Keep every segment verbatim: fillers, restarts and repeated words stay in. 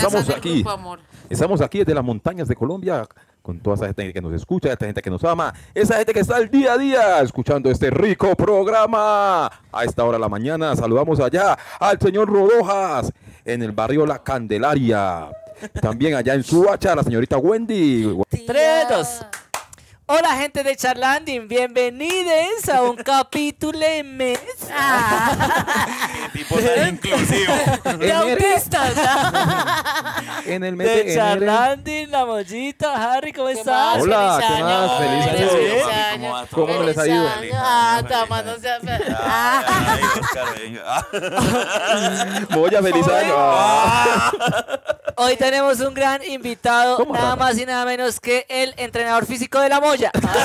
estamos aquí. Grupo, estamos aquí desde las montañas de Colombia con toda esa gente que nos escucha, esta gente que nos ama, esa gente que está el día a día escuchando este rico programa. A esta hora de la mañana saludamos allá al señor Rodojas en el barrio La Candelaria. También allá en Suacha, la señorita Wendy. Tres, dos. Hola gente de Charlanding, bienvenidos a un capítulo en mes. Ah. Qué tipo tan inclusivo. De autistas. En el mes de, de Charlanding, la mollita, Harry, ¿cómo estás? Hola, ¿qué más? Feliz año. Feliz año. ¿Cómo, ¿Cómo les ha ido? Ah, toma, no seas feliz. Moya, feliz año. Hoy tenemos un gran invitado, nada más y nada menos que el entrenador físico de la Moya.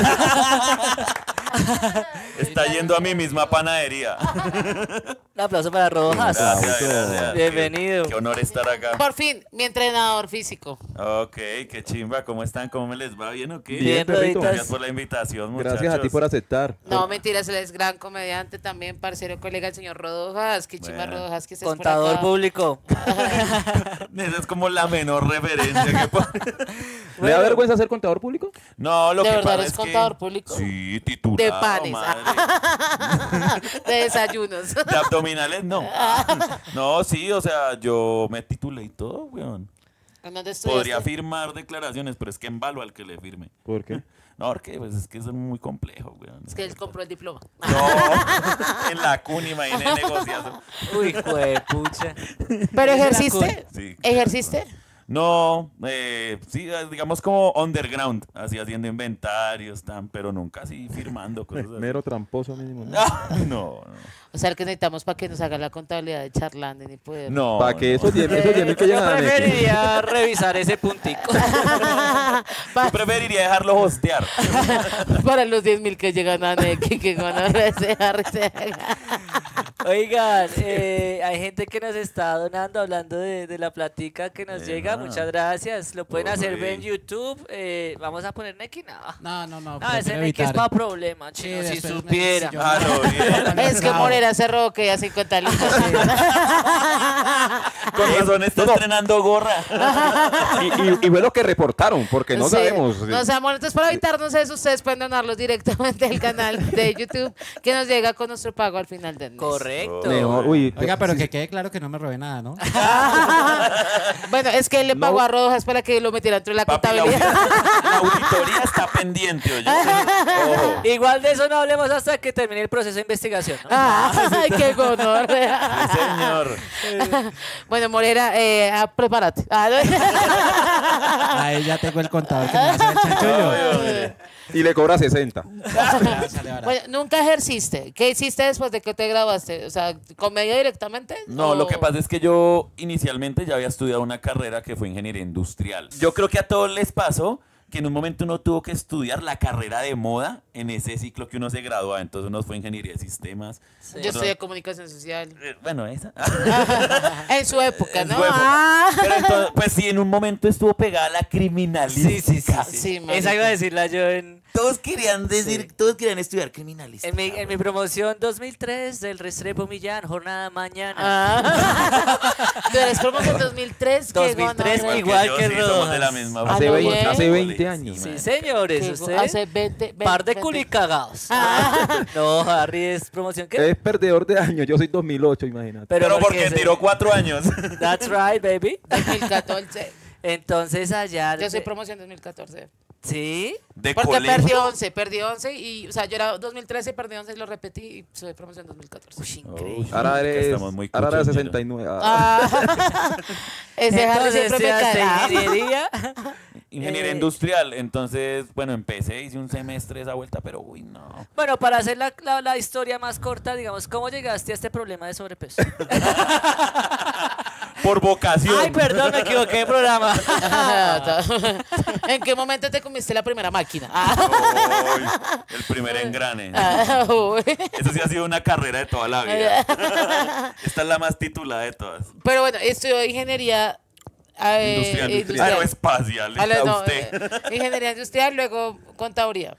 Está yendo a mi misma panadería. Un aplauso para Rojas. Gracias, gracias. Bienvenido. Qué, qué honor estar acá. Por fin, mi entrenador físico. Ok, qué chimba. ¿Cómo están? ¿Cómo me les va? ¿Bien o qué? Bien, Pedrito. Gracias por la invitación, muchachos. Gracias a ti por aceptar. No, mentiras, él es gran comediante también, parcero, colega, el señor Rodojas. Qué chimba, Bueno. Rodojas, que estés Contador por acá. público. Esa es como la menor referencia que puedo... ¿Le da vergüenza ser contador público? No, lo ¿De que verdad pasa eres es contador que... público? Sí, titulado, De panes. madre. De desayunos. De abdominales, no. No, sí, o sea, yo me titulé y todo, weón. ¿En dónde estudiaste? Podría firmar declaraciones, pero es que embalo al que le firme. ¿Por qué? No, porque pues, es que eso es muy complejo, weón. Es que él compró el diploma. No, en la cuna, imagínate negociazo. Uy, pucha. ¿Pero ejerciste? Sí. ¿Ejerciste? No, eh, sí, digamos como underground, así haciendo inventarios, tan, pero nunca así firmando cosas así. Mero tramposo mínimo. ¿no? No, no, O sea, el que necesitamos para que nos haga la contabilidad de Charlanding y poder... no. Para que no. esos diez mil que Yo llegan a Nequi. preferiría revisar ese puntico. Yo preferiría dejarlo hostear. Para los diez mil que llegan a Nequi, que van a resear. Oigan, eh, hay gente que nos está donando, hablando de, de la platica que nos Eh, llega. no. Muchas gracias. Lo pueden Uy. hacer ver en YouTube. Eh, Vamos a poner Nequi, no. No, no, no. No, ese prefiero Nequi es evitar. para problemas, Sí, chino, si después me- supiera. si yo- Ah, no, bien. Es que Morera se robó que ya cincuenta lucas. Con razón está estrenando gorra. Y, y, y fue lo que reportaron, porque no Sí. sabemos. No sabemos, entonces para evitarnos eso, ustedes pueden donarlos directamente al canal de YouTube que nos llega con nuestro pago al final del mes. Correcto. Mejor, uy, Oiga, pero sí, que quede claro que no me robé nada, ¿no? Bueno, es que él le No. pagó a Rojas para que lo metiera dentro de la Papi, la, contabilidad. auditoría, la auditoría está pendiente, oye. Ojo. Igual de eso no hablemos hasta que termine el proceso de investigación, ¿no? Ay, qué honor. Sí, señor. Bueno, Morera, eh, ah, prepárate. Ah, no. Ahí ya tengo el contador que me va a hacer el chanchullo. Ay, hombre. y le cobra sesenta. Ya sale barato. Bueno, nunca ejerciste. ¿Qué hiciste después de que te graduaste? O sea, ¿comedia directamente? No, ¿O- lo que pasa es que yo inicialmente ya había estudiado una carrera que fue ingeniería industrial. Yo creo que a todos les pasó que en un momento uno tuvo que estudiar la carrera de moda en ese ciclo que uno se gradúa. Entonces uno fue ingeniería de sistemas. Yo Otro- estudié comunicación social. Eh, Bueno, esa. En su época, En ¿no? su época. Ah. Pero entonces, pues sí, en un momento estuvo pegada la criminalística. Sí, marica. Esa iba a decirla yo en, Todos querían decir, todos querían estudiar criminalística. en, mi, en mi promoción dos mil tres del Restrepo Millán, jornada mañana. Ah. Tú eres promoción dos mil tres. dos mil tres, gonorrea. igual que yo, sí, somos Rojas. de la misma. Ah, Hace, no, veinte, bien. hace veinte años. Sí, man. señores, Que usted. Hace veinte, veinte, Par de veinte. culicagados. Ah. No, Harry es promoción qué? Es perdedor de años. Yo soy dos mil ocho, imagínate. Pero porque se- tiró cuatro años. That's right, baby. dos mil catorce. Entonces allá. Yo soy de- promoción dos mil catorce. ¿Sí? De Porque colegio. perdí once, perdí once y, o sea, yo era dos mil trece, perdí once y lo repetí y soy promoción dos mil catorce. Uy, increíble. Ahora Que eres, estamos muy ahora eres cuchos, sesenta y nueve. Ah. Ah. Ese Harry Entonces siempre me estudiaste cae. ingeniería. Ingeniería Eh. industrial. Entonces, bueno, empecé, hice un semestre esa vuelta, pero uy, no. Bueno, para hacer la, la, la historia más corta, digamos, ¿cómo llegaste a este problema de sobrepeso? Por vocación. Ay, perdón, me equivoqué de programa. ¿En qué momento te comiste la primera máquina? Ah. Ay, el primer engrane. Ah, uy. Eso sí ha sido una carrera de toda la vida. Esta es la más titulada de todas. Pero bueno, estudió ingeniería eh, Industrial. industrial. Aeroespacial. A la- ¿Está no, usted? eh, ingeniería industrial, luego contaduría.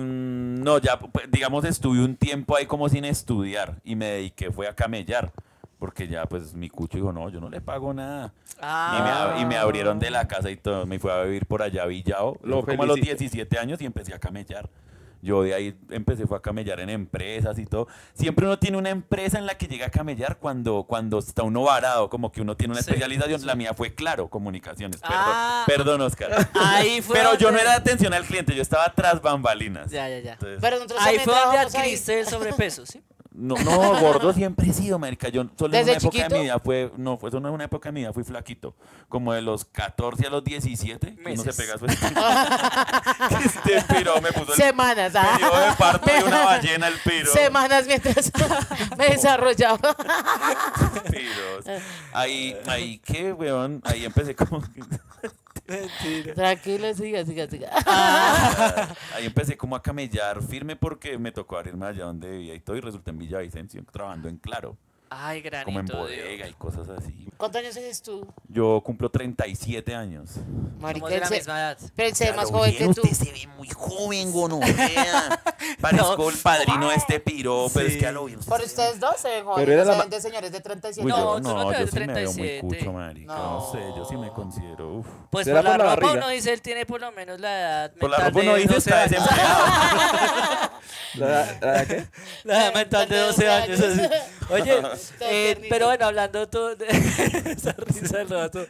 Mm, no, ya, pues, digamos, estuve un tiempo ahí como sin estudiar y me dediqué, fue a camellar. porque ya pues mi cucho dijo, no, yo no le pago nada. Ah. Y, me, ab- y me abrieron de la casa y todo, me fui a vivir por allá a Villao, Lo como a los felicito. diecisiete años y empecé a camellar. Yo de ahí empecé fue a camellar en empresas y todo. Siempre uno tiene una empresa en la que llega a camellar cuando, cuando está uno varado, como que uno tiene una Sí, especialización. sí. La mía fue Claro, Comunicaciones. Perdón, Ah. perdón Oscar. Ahí fue Pero yo no donde- era de atención al cliente, yo estaba tras bambalinas. Ya, ya, ya. Entonces, Pero nosotros Ahí también fue donde trabajamos ahí. adquiriste el sobrepeso, ¿sí? No, no, gordo siempre he sido, marica. Yo solo en ¿Desde una época chiquito? de mi vida fue, no, fue solo en una época de mi vida fui flaquito. Como de los catorce a los diecisiete, que uno se Meses. pega su Este piro me puso el Semanas, ah. me dio de parto de una ballena el piro. Semanas mientras me desarrollaba. Piros. Ahí, ahí, ¿qué, weón? Ahí empecé como... que- Tranquilo, siga, siga, siga. Ahí empecé como a camellar firme porque me tocó abrirme allá donde vivía y todo y resulté en Villavicencio trabajando en Claro, Ay, granito. como en de bodega oro. y cosas así. ¿Cuántos años tienes tú? Yo cumplo treinta y siete años. Marica, Somos de él la se- misma edad. pero él se ve más Claro, joven bien, que tú. usted se ve muy joven, gonorrea. Parezco el padrino de este piro, pero es que a lo bien. Por ustedes dos se ven jóvenes, Pero era no la se ma- ven de señores de treinta y siete. Uy, No, yo, tú no no, te yo ves sí me veo muy treinta y siete. cucho, marica. No. No sé, yo sí me considero, uf. Pues ¿Será por la por la ropa barriga? uno dice él tiene por lo menos la edad Por la mental ropa uno de dice doce está años. desempleado. ¿La- la qué? La edad mental de doce años. Así. Oye, eh, tiernito. pero bueno, hablando todo de esa risa del rato.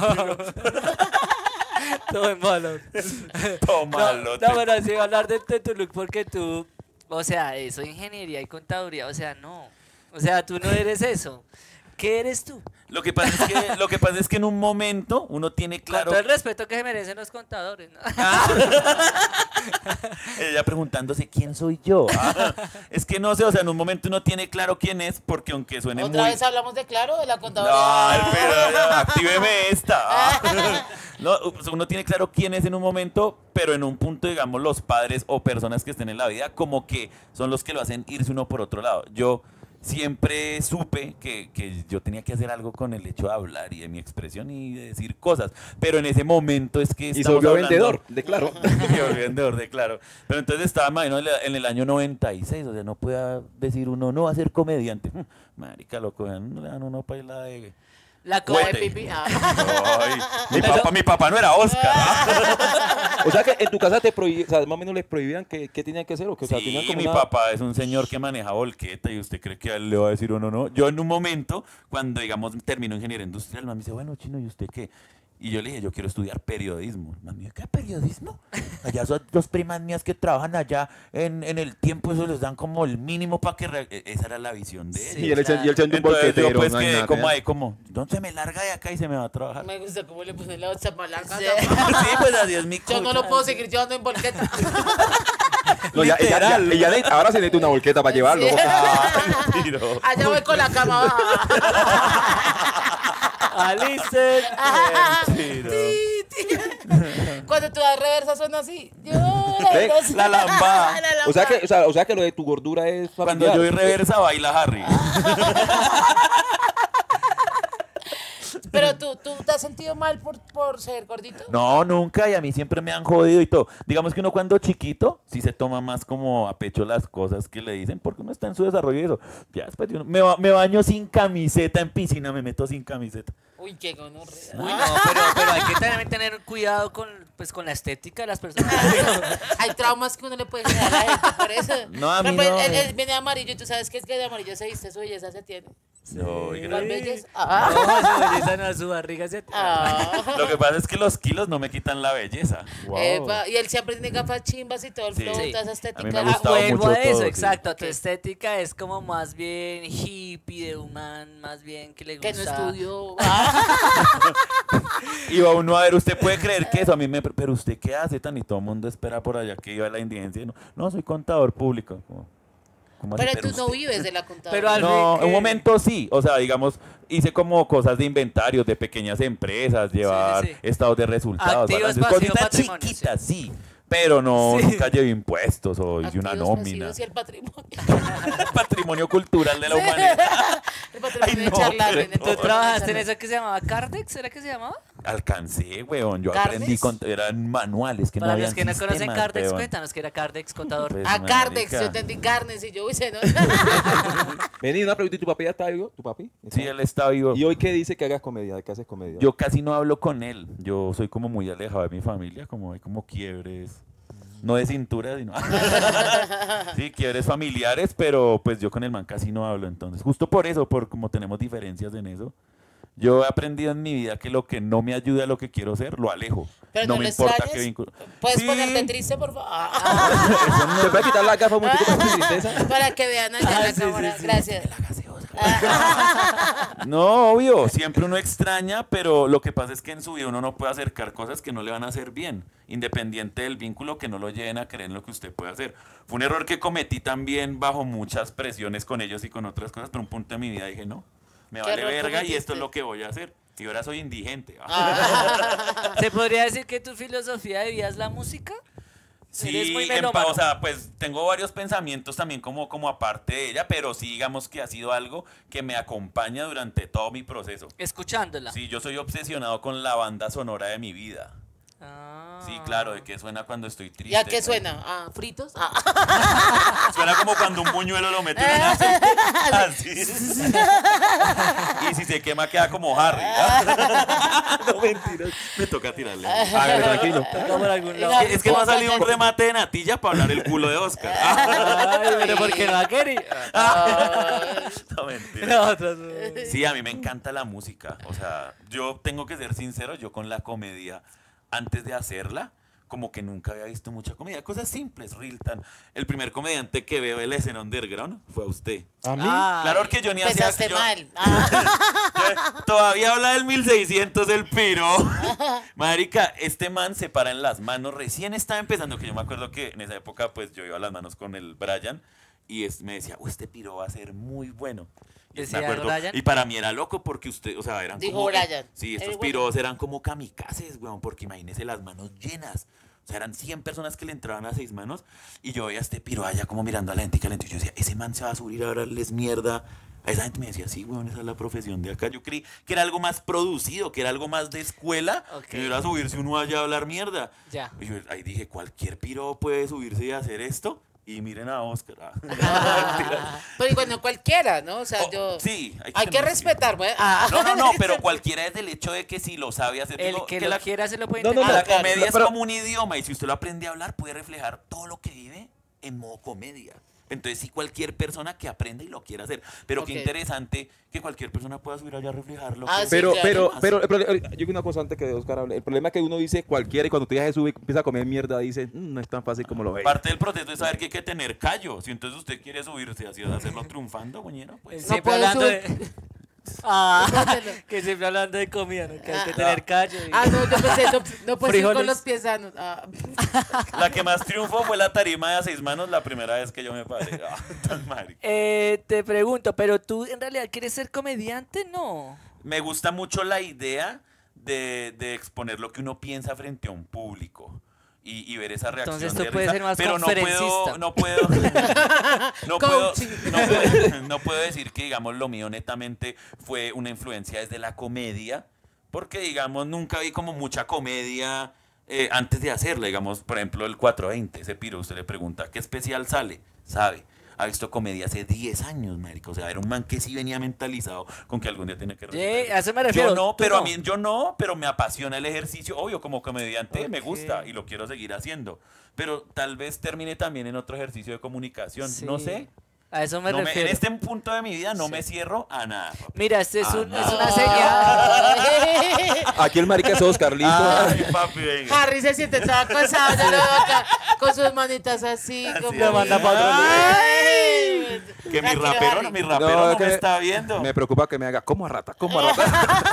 Todo en malo. Tómalo. No, no, pero sí, hablar de, de tu look porque tú, o sea, eso, ingeniería y contaduría, o sea, no. O sea, tú no eres eso. ¿Qué eres tú? Lo que pasa es que, lo que pasa es que en un momento uno tiene claro. Con todo el respeto que se merecen los contadores, ¿no? Ella preguntándose quién soy yo. Ah, es que no sé, o sea, en un momento uno tiene claro quién es, porque aunque suene Otra muy. vez hablamos de Claro, de la contaduría. Ay, pero ya, actíveme esta. Ah. No, pues uno tiene claro quién es en un momento, pero en un punto, digamos, los padres o personas que estén en la vida, como que son los que lo hacen irse uno por otro lado. Yo siempre supe que, que yo tenía que hacer algo con el hecho de hablar y de mi expresión y de decir cosas, pero en ese momento es que Y se estamos volvió hablando- vendedor, de claro. Me volví vendedor de Claro. Pero entonces estaba, imagino, en el- en el año noventa y seis, o sea, no pueda decir uno, no va a ser comediante. Mm, Marica, loco, no le dan uno para la de... La Como de cosa. Cuete. pipí. Ah. Ay, mi, papá, mi papá no era Oscar. ¿ah? O sea que en tu casa te prohibían, o sea, más o menos les prohibían que, que tenían que hacer o que o sea, tenían Sí, como mi una- papá es un señor que maneja volqueta y usted cree que a él le va a decir o no, no. Yo en un momento, cuando digamos terminó ingeniería industrial, mami dice, bueno, Chino, ¿y usted qué? Y yo le dije, yo quiero estudiar periodismo. Mami, ¿qué periodismo? Allá son dos primas mías que trabajan allá en, en el tiempo, eso les dan como el mínimo para que... re- e- Esa era la visión de Sí, él. Y él, echa- y él siendo un Entonces yo volquetero, pues no hay quedé nada, como ¿ya? ahí, como, no se me larga de acá y se me va a trabajar. Me gusta cómo le puse la otra palanca. Sí. Sí, pues así es mi Yo no cucho. lo puedo seguir llevando en volqueta. No, ya, ya, ya, ya ne- ahora se necesita una volqueta para llevarlo. Sí. Ay, tiro. Allá voy con la cama baja. Alice. Tiro. Cuando tú das reversa suena así. Yo, Ven, la lambada. La O sea, lambada. que, o, sea, o sea que lo de tu gordura es Cuando familiar. yo doy reversa, baila Harry. Pero tú, tú te has sentido mal por, por ser gordito. No, nunca, y a mí siempre me han jodido y todo. Digamos que uno cuando chiquito sí se toma más como a pecho las cosas que le dicen porque uno está en su desarrollo y eso. Ya después de uno- me, ba- me baño sin camiseta en piscina, me meto sin camiseta. Uy, qué gonorrea. Uy, no, pero, pero hay que también tener cuidado con, pues, con la estética de las personas. Hay traumas que uno le puede generar a la gente por eso. No, a Pero, mí pues, no. él, él viene de amarillo y tú sabes que es que de amarillo se viste, su belleza se tiene. No, y ¿Cuál gra- belleza? No, Ah. su belleza no, su barriga se... Ah. Lo que pasa es que los kilos no me quitan la belleza. Epa, y él siempre tiene gafas chimbas y todo el Sí. flow, Sí. toda esa A estética. mí me ha Ah, gustado vuelvo mucho a eso, todo, sí. exacto. Tu Ok. estética es como más bien hippie, de humano, más bien que le gusta. que no estudió. Ah. Y va uno a ver, usted puede creer que eso a mí me... Pero usted qué hace tan y todo el mundo espera por allá que iba a la indigencia. y No, no, soy contador público. Como, ¿cómo así? Pero tú no usted- vives de la contaduría. Pero al No, fin, en un eh, momento sí, o sea, digamos, hice como cosas de inventarios de pequeñas empresas, llevar sí, sí. estados de resultados, Activos, balances, pasivos, cositas patrimonio, chiquitas, sí. Pero no, Sí. nunca llevé impuestos o hice una Activos, nómina. pasivos y el patrimonio. Patrimonio cultural de la humanidad. El patrimonio Ay, de no, charlatán, pero- el ¿Tú trabajaste en patrimonio eso que se llamaba Cardex? ¿Era que se llamaba? Alcancé, weón. Yo ¿Cardex? aprendí, con, eran manuales que no Para habían los que no conocen sistemas, Cardex, weón. cuéntanos que era Cardex, contador. Pues, Ah, Cardex, marica. yo entendí carnes y yo hice, ¿no? Vení, una pregunta, ¿y tu papi ya está vivo? ¿Tu papi? Sí, él está vivo. ¿Y hoy qué dice que hagas comedia? ¿De qué haces comedia? Yo casi no hablo con él. Yo soy como muy alejado de mi familia, como hay como quiebres. No de cintura, sino. Sí, quiebres familiares, pero pues yo con el man casi no hablo. Entonces, justo por eso, por como tenemos diferencias en eso, yo he aprendido en mi vida que lo que no me ayuda a lo que quiero ser, lo alejo. Pero no no me lo importa extrañas. qué vínculo. ¿Puedes Sí. ponerte triste, por favor? Ah, Eso no- ¿Se puede quitar la gafa un momentico para su tristeza? para que vean allá Ah, en la sí, cámara. sí, sí. Gracias. No, obvio, siempre uno extraña, pero lo que pasa es que en su vida uno no puede acercar cosas que no le van a hacer bien, independiente del vínculo, que no lo lleven a creer en lo que usted puede hacer. Fue un error que cometí también bajo muchas presiones con ellos y con otras cosas, pero un punto de mi vida dije, no, me ¿Qué vale error verga y cometiste? esto es lo que voy a hacer. Y ahora soy indigente. ¿Se podría decir que tu filosofía de vida es la música? Eres Sí, muy en pa- melómano. o sea, pues tengo varios pensamientos también como, como aparte de ella, pero sí digamos que ha sido algo que me acompaña durante todo mi proceso. Escuchándola. Sí, yo soy obsesionado con la banda sonora de mi vida. Ah. Sí, claro, de qué suena cuando estoy triste. ¿Y a qué ¿no? suena? ¿A fritos? Ah. Suena como cuando un buñuelo lo mete en una aceite. Así. Y si se quema queda como Harry. No mentiras. Me toca tirarle. Hágale, tranquilo. Toca por algún lado. Es que me ha salido un remate de natilla para hablar el culo de Oscar. Ay, pero ¿por qué no ha querido? No mentiras. Nosotros. Sí, a mí me encanta la música. O sea, yo tengo que ser sincero, yo con la comedia, antes de hacerla, como que nunca había visto mucha comedia. Cosas simples, Riltan. El primer comediante que veo en la escena underground fue a usted. ¿A mí? Ah, Claro, porque yo ni hacía... Empezaste yo- mal. Ah. yo- todavía habla del mil seiscientos el piro. Marica, este man se para en las manos. Recién estaba empezando, que yo me acuerdo que en esa época, pues yo iba a las manos con el Brian. Y es- me decía, "Uh, este piro va a ser muy bueno". Y, me ¿Decía acuerdo, Brian? y para mí era loco porque usted, o sea, eran Dijo como... Brian. Sí, El estos bueno. piros eran como kamikazes, weón, porque imagínese las manos llenas. O sea, eran cien personas que le entraban a seis manos. Y yo veía a este piro allá como mirando a la gente y calentó. Y yo decía, ese man se va a subir a darles mierda. A esa gente me decía, sí, weón, esa es la profesión de acá. Yo creí que era algo más producido, que era algo más de escuela. Ok. Que no era subirse uno allá a hablar mierda. Ya. Y yo ahí dije, cualquier piro puede subirse y hacer esto. Y miren a Oscar. Ah. Ah. Pero bueno, cualquiera, ¿no? O sea, Oh, yo... sí, Hay que tener- respetar, güey. Ah. No, no, no, pero cualquiera es del hecho de que si lo sabe hacer. El digo, que, que lo la, quiera se lo puede No, no, intentar. la claro, comedia pero- es como un idioma y si usted lo aprende a hablar puede reflejar todo lo que vive en modo comedia. Entonces sí, cualquier persona que aprenda y lo quiera hacer. Pero Ok. qué interesante que cualquier persona pueda subir allá a reflejarlo. Ah, que- sí, Pero, claro. pero, pero, el problema- yo digo una cosa antes que Oscar hable. El problema es que uno dice cualquiera y cuando tú ya se sube y empieza a comer mierda, dice, "Mm, no es tan fácil como lo ve. Parte del proceso es saber que hay que tener callo. Si entonces usted quiere subirse así, hacerlo triunfando, güeñero, pues... No Siempre puede hablando subir. de... Ah, que siempre hablando de comida, ¿no? Que hay que tener callo. y- Ah, no, yo pensé, no, no puedes ir con Frijoles. los pies sanos. Ah. La que más triunfó fue la tarima de a seis manos la primera vez que yo me paré. Ah, tan marica. Eh, te pregunto, ¿pero tú en realidad quieres ser comediante? No. Me gusta mucho la idea de, de exponer lo que uno piensa frente a un público y, y ver esa reacción. Entonces tú de puedes risa, ser más pero no puedo, conferencista. no puedo, no puedo, Coaching. no puedo, no puedo decir que digamos lo mío netamente fue una influencia desde la comedia, porque digamos nunca vi como mucha comedia eh, antes de hacerla. Digamos, por ejemplo, el cuatro veinte, ese piro, usted le pregunta, ¿qué especial sale? Sabe. Ha visto comedia hace diez años, marico. O sea, era un man que sí venía mentalizado con que algún día tiene que Eh, resultar. a eso me refiero. Yo no, tú pero no. a mí yo no, pero me apasiona el ejercicio. Obvio, como comediante me Ok. gusta y lo quiero seguir haciendo. Pero tal vez termine también en otro ejercicio de comunicación. No Sí. sé. A eso me No me- refiero. en este punto de mi vida no Sí. me cierro a nada. papi. Mira, este es, Ah, un- no. es una señal. Aquí el marica es Oscar, listo. Ay, papi, venga. Harry se siente todo acosado, yo lo veo acá con sus manitas así. Así como... lo manda pa' otro lugar. Ay. Que mi Tranquilo, rapero, Harry. no, mi rapero no, es que me está viendo. Me preocupa que me haga como a rata, como a rata.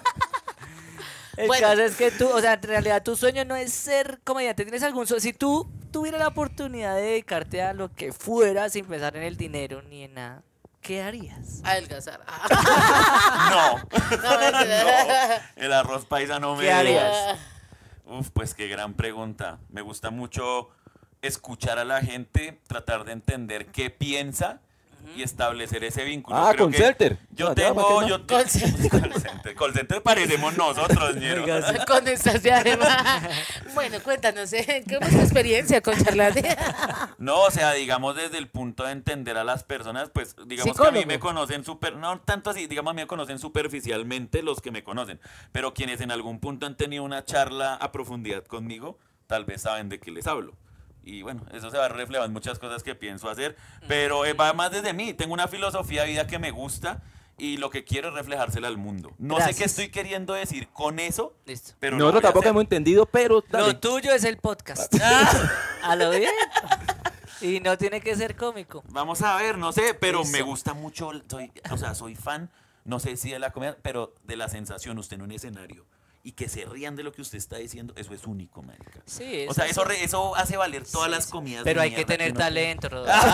El Bueno. caso es que tú, o sea, en realidad tu sueño no es ser comediante. ¿Tienes algún sueño? Si tú tuvieras la oportunidad de dedicarte a lo que fuera sin pensar en el dinero ni en nada, ¿qué harías? Adelgazar. Ah. No. No, mentira. No, el arroz paisa no me ¿Qué harías? digas. Uf, pues qué gran pregunta. Me gusta mucho escuchar a la gente, tratar de entender qué piensa y establecer ese vínculo. Ah, Creo con que Celter. Yo No, tengo... ya, Yo te- Call center. Call center. Call center parecemos nosotros, ñero. Con estas diademas. Bueno, cuéntanos, ¿eh? ¿Cómo es tu experiencia con charlatán? No, o sea, digamos desde el punto de entender a las personas, pues digamos que a mí Psicólogo. me conocen súper, no tanto así, digamos a mí me conocen superficialmente los que me conocen, pero quienes en algún punto han tenido una charla a profundidad conmigo, tal vez saben de qué les hablo. Y bueno, eso se va a reflejar en muchas cosas que pienso hacer, pero eh, va más desde mí, tengo una filosofía de vida que me gusta y lo que quiero es reflejársela al mundo. No sé Gracias. qué estoy queriendo decir con eso, Listo. pero lo Nosotros voy a tampoco hacer. hemos entendido, pero dale. Lo tuyo es el podcast. A lo bien. Y no tiene que ser cómico. Vamos a ver, no sé, pero Listo. me gusta mucho, soy, o sea, soy fan, no sé si de la comedia, pero de la sensación, usted en un escenario, y que se rían de lo que usted está diciendo, eso es único, marica. Sí, O sea, eso, re- eso hace valer todas las comidas. Pero de hay que mierda tener uno talento, Rodolfo.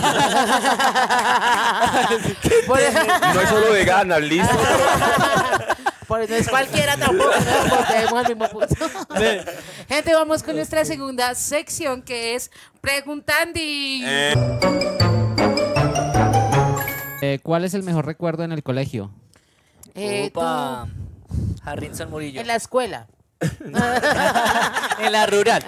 Por eso, No es solo de ganas, listo. por eso no es cualquiera tampoco, ¿no? Volvemos al mismo punto. Gente, vamos con nuestra segunda sección que es Preguntandi. Eh, Eh, ¿Cuál es el mejor recuerdo en el colegio? Eh, tú, Opa. Harrison Murillo. en la escuela. En la rural.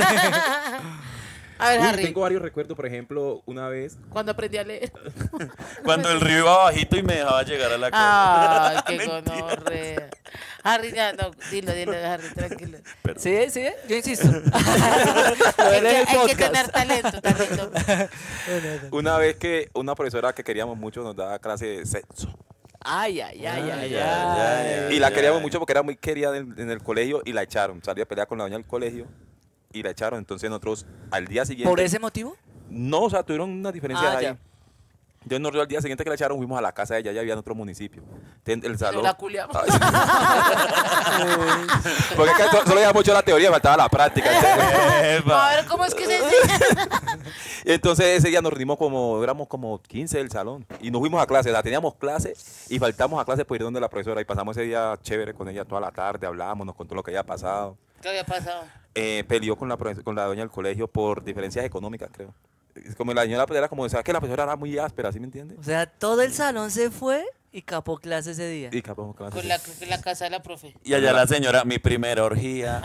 A ver, Uy, Harry, tengo varios recuerdos, por ejemplo, una vez. cuando aprendí a leer. cuando el río iba bajito y me dejaba llegar a la casa. Ay, qué gonorrea. Harry, ya, no, dilo, dilo, Harry, tranquilo. Sí, sí, yo insisto. Hay que, en el hay que podcast. tener talento, talento. Una vez que una profesora que queríamos mucho nos daba clase de sexo. Ay, ay, ay, ay, ya, ay. ya. Y la queríamos mucho porque era muy querida en, en el colegio y la echaron. Salía a pelear con la doña del colegio y la echaron. Entonces nosotros al día siguiente... ¿Por ese motivo? No, o sea, tuvieron una diferencia Ah, ahí. ya. Entonces nosotros al día siguiente que la echaron fuimos a la casa de ella, ya había en otro municipio. Ten- El No salón... la culiamos. Ay. Porque es que so- solo había mucho la teoría, faltaba la práctica. A ver, ¿cómo es que se enseña? Entonces ese día nos reunimos como, éramos como quince del salón y nos fuimos a clase, o sea, teníamos clase y faltamos a clase por ir donde la profesora y pasamos ese día chévere con ella toda la tarde, hablábamos, nos contó lo que había pasado. ¿Qué había pasado? Eh, peleó con la, profe- con la doña del colegio por diferencias económicas, creo. Es como la señora era como, o sea, que la profesora era muy áspera, ¿sí me entiendes? O sea, todo el salón se fue y capó clase ese día. Y capaz clase. Con la, con la casa de la profe. Y allá la señora, mi primera orgía.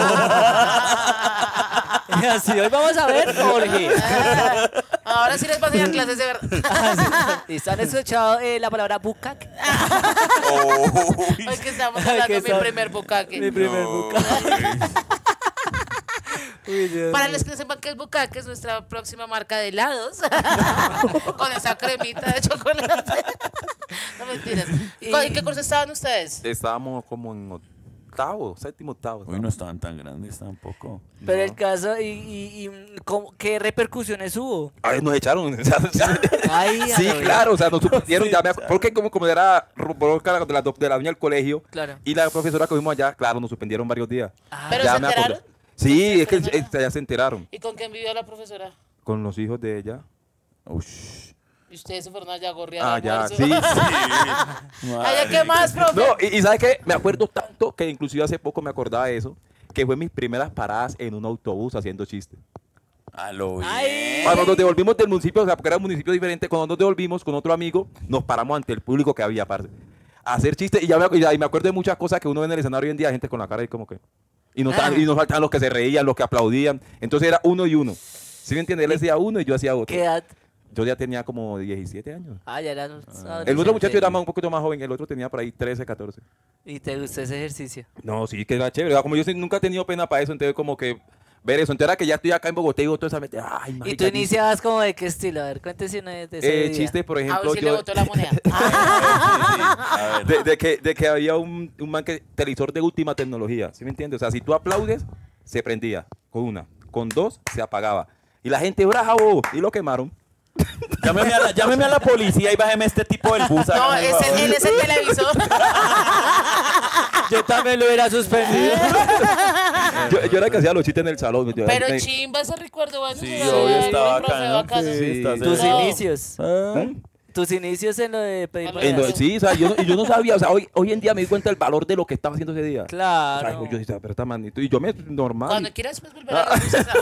Y así, hoy vamos a ver orgía. Ah, ahora sí les va a enseñar clases de verdad. ¿Y han escuchado eh, la palabra bucaque? Uy, Hoy que estamos Ay, hablando que de mi son- primer bucaque. Mi primer no. bucaque. Uy, Dios Para mío. los que no sepan qué es bucaque, es nuestra próxima marca de helados. Con esa cremita de chocolate. No mentiras. Y- ¿En qué curso estaban ustedes? Estábamos como en octavo, séptimo, octavo. Uy, no estaban tan grandes tampoco. Pero el caso, ¿y, y, y cómo- qué repercusiones hubo? A ver, nos echaron. o sea, Ay, sí, a lo claro, o sea, nos suspendieron. ya me acu- porque como, como era bronca de la, de la doña del colegio Claro. y la profesora que vimos allá, claro, nos suspendieron varios días. Ah, Pero Ya se me acuerdo. enteraron. Sí, es que ¿Se eh, ya se enteraron. ¿Y con quién vivió la profesora? Con los hijos de ella. Ush. Y ustedes se fueron allá a gorrear Ah, ya, almuerzo. sí, sí. Allá, ¿qué más, profe? No, y, y ¿sabes qué? Me acuerdo tanto que inclusive hace poco me acordaba de eso, que fue mis primeras paradas en un autobús haciendo chistes. A lo bien. Ay. Cuando nos devolvimos del municipio, o sea, porque era un municipio diferente, cuando nos devolvimos con otro amigo, nos paramos ante el público que había, parce, a hacer chistes. Y ya me, y ya- y me acuerdo de muchas cosas que uno ve en el escenario hoy en día, gente con la cara ahí como que... Y nos, Ah. y nos faltaban los que se reían, los que aplaudían. Entonces era uno y uno. ¿Sí me entiendes? Él decía uno y yo hacía otro. ¿Qué edad? Yo ya tenía como diecisiete años. Ah, ya eran El otro muchacho era más- un poquito más joven, el otro tenía por ahí trece, catorce. ¿Y te gustó ese ejercicio? No, sí, que era chévere. Como yo sí nunca he tenido pena para eso, entonces como que ver eso. Entonces era que ya estoy acá en Bogotá y digo toda esa mente. Ay, ¿Y marica, tú iniciabas como de qué estilo? A ver, cuéntese uno de de ese Eh, día. chistes, por A ver ejemplo, si le yo, botó la moneda. A ver. de, de que, de que había un, un man que televisor de última tecnología, ¿sí me entiendes? O sea, si tú aplaudes, se prendía con una, con dos, se apagaba. Y la gente, bravo, y lo quemaron. Llámeme a, la, llámeme a la policía y bájeme este tipo del bus. No, hágame el ese, favor. él es el televisor. Yo también lo hubiera suspendido. Yo, yo era que hacía los chistes en el salón. yo- Pero me- chimba ese recuerdo, bueno. Sí, se lo obvio, doy al estaba profe bacano. bacano. Sí, está Tus chévere. inicios. Ah. ¿Mm? tus inicios en lo de pedir En lo- En lo- bailar. sí, o sea, yo, no- y yo no sabía, o sea, hoy, hoy en día me di cuenta del valor de lo que estaba haciendo ese día. O sea, Claro. yo decía, pero está manito. Y yo me, normal. Cuando quieras pues volver a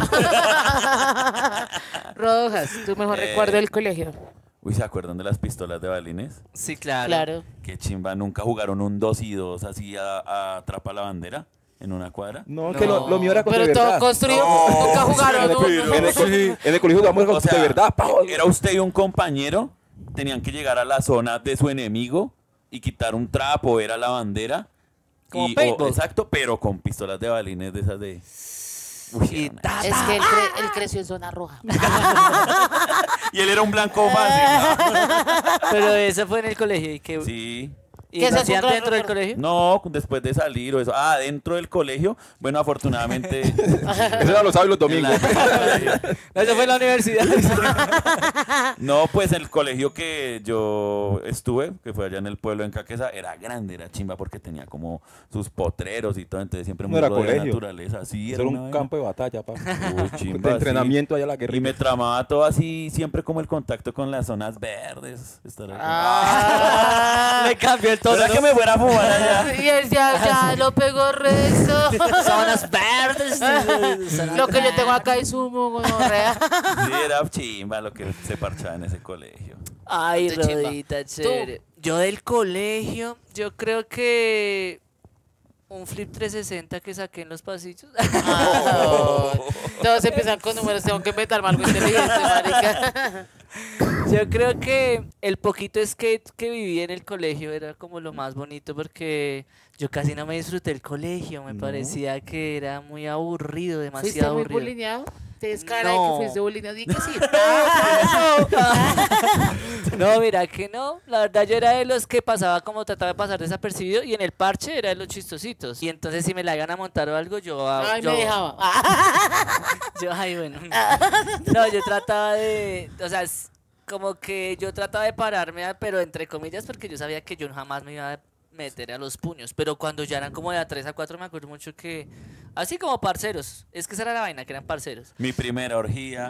la Rojas, tu mejor Eh. recuerdo del colegio. Uy, ¿se acuerdan de las pistolas de balines? Sí, claro. Claro. Qué chimba, nunca jugaron un dos y dos así a, a atrapa la bandera en una cuadra. No, que lo, lo mío era con Pero de todo verdad. construido, No, nunca jugaron. pero- ¿no? En el, co- en el colegio jugamos con O sea, de verdad, pa. era usted y un compañero, tenían que llegar a la zona de su enemigo y quitar un trapo, era la bandera. Como y- o- paintball. exacto, pero con pistolas de balines de esas de... Uy, Y era una- ta, Es ta. que él, cre- él creció en zona roja. y él era un blanco fácil. Pero eso fue en el colegio. ¿Y qué, ¿no? Sí. ¿y ¿Qué lo es eso, hacían un gran dentro del recuerdo? colegio? No, después de salir o eso. Ah, dentro del colegio. Bueno, afortunadamente... Eso ya lo saben los en la- domingos. No, eso fue en la universidad. No, pues el colegio que yo estuve, que fue allá en el pueblo en Caquesa, era grande, era chimba porque tenía como sus potreros y todo, entonces siempre No muy era rodeado de colegio. naturaleza. Sí, Eso era una un vaina. campo de batalla, pa. Uy, chimba, de entrenamiento allá a la sí. guerrilla. Y me tramaba todo así, siempre como el contacto con las zonas verdes. estar ahí. Ah. Le cambió el tono. ¿Verdad ¿no? que me fuera a fumar allá? Y él ya, ya lo pegó resto. Sábanas verdes. Lo que yo tengo acá es humo, gonorrea. Sí, era chimba lo que se parchaba en ese colegio. Ay, Qué chimba. Rodita, chévere. Yo del colegio, yo creo que un flip trescientos sesenta que saqué en los pasillos. Ah, no. Todos empiezan con números, tengo que inventarme algo inteligente, marica. Yo creo que el poquito skate que viví en el colegio era como lo más bonito porque yo casi no me disfruté el colegio, me No. parecía que era muy aburrido, ¿Fuiste demasiado muy aburrido. bulineado? ¿Tienes cara de No. que fuiste bulineado? Di que sí. No, mira que no. La verdad yo era de los que pasaba como trataba de pasar desapercibido y en el parche era de los chistositos. Y entonces si me la iban a montar o algo, yo... ah, Ay, yo, me dejaba. yo, ay, bueno. No, yo trataba de... O sea, es como que yo trataba de pararme, ah, pero entre comillas, porque yo sabía que yo jamás me iba a meter a los puños. Pero cuando ya eran como de a tres a cuatro me acuerdo mucho que... Así como parceros. Es que esa era la vaina, que eran parceros. Mi primera orgía.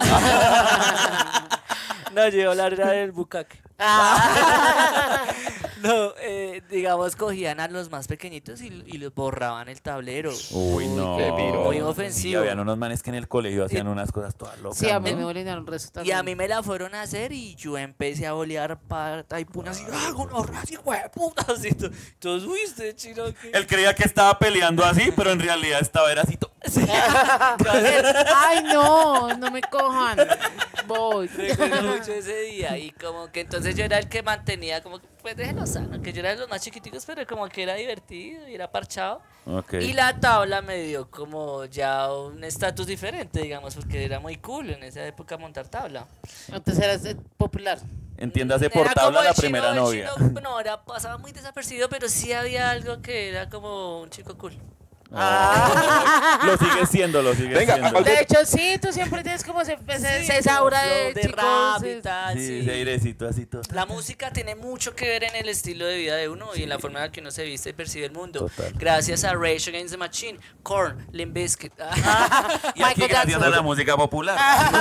No, yo iba a hablar era del bucaque. No, eh, digamos, cogían a los más pequeñitos y, y los borraban el tablero. Uy, no. qué piro. Muy Sí, ofensivo. habían unos manes que en el colegio hacían unas cosas todas locas. Sí, a mí ¿no? me bulinearon resto Y también. a mí me la fueron a hacer y yo empecé a bolear pata y puna así, ¡ah, gonorrea, así, hueputa! Así, to- todos, uy, usted chino, ¿qué? Él creía que estaba peleando así, pero en realidad estaba era así. to- Ay, no, no me cojan. Voy. Recuerdo mucho ese día y como que entonces yo era el que mantenía como, pues déjenlo sano, que yo era de los más chiquiticos, pero como que era divertido y era parchado. Ok. Y la tabla me dio como ya un estatus diferente, digamos, porque era muy cool en esa época montar tabla. Entonces eras eh, popular. Entiéndase Era por como tabla el la chino- primera el novia. chino- no, era, pasaba muy desapercibido, pero sí había algo que era como un chico cool. Oh. Lo sigue siendo, lo sigue Venga, siendo. a- De hecho, sí, tú siempre tienes como ese, ese, Sí, esa aura como de, flow chicos. rap y eh, tal, Sí, sí. ese airecito así todo. La música tiene mucho que ver en el estilo de vida de uno y en la forma en la que uno se viste y percibe el mundo. Total. Gracias a Rage Against the Machine, Korn, Limp Bizkit. Y aquí Michael gracias Jackson. a la música popular.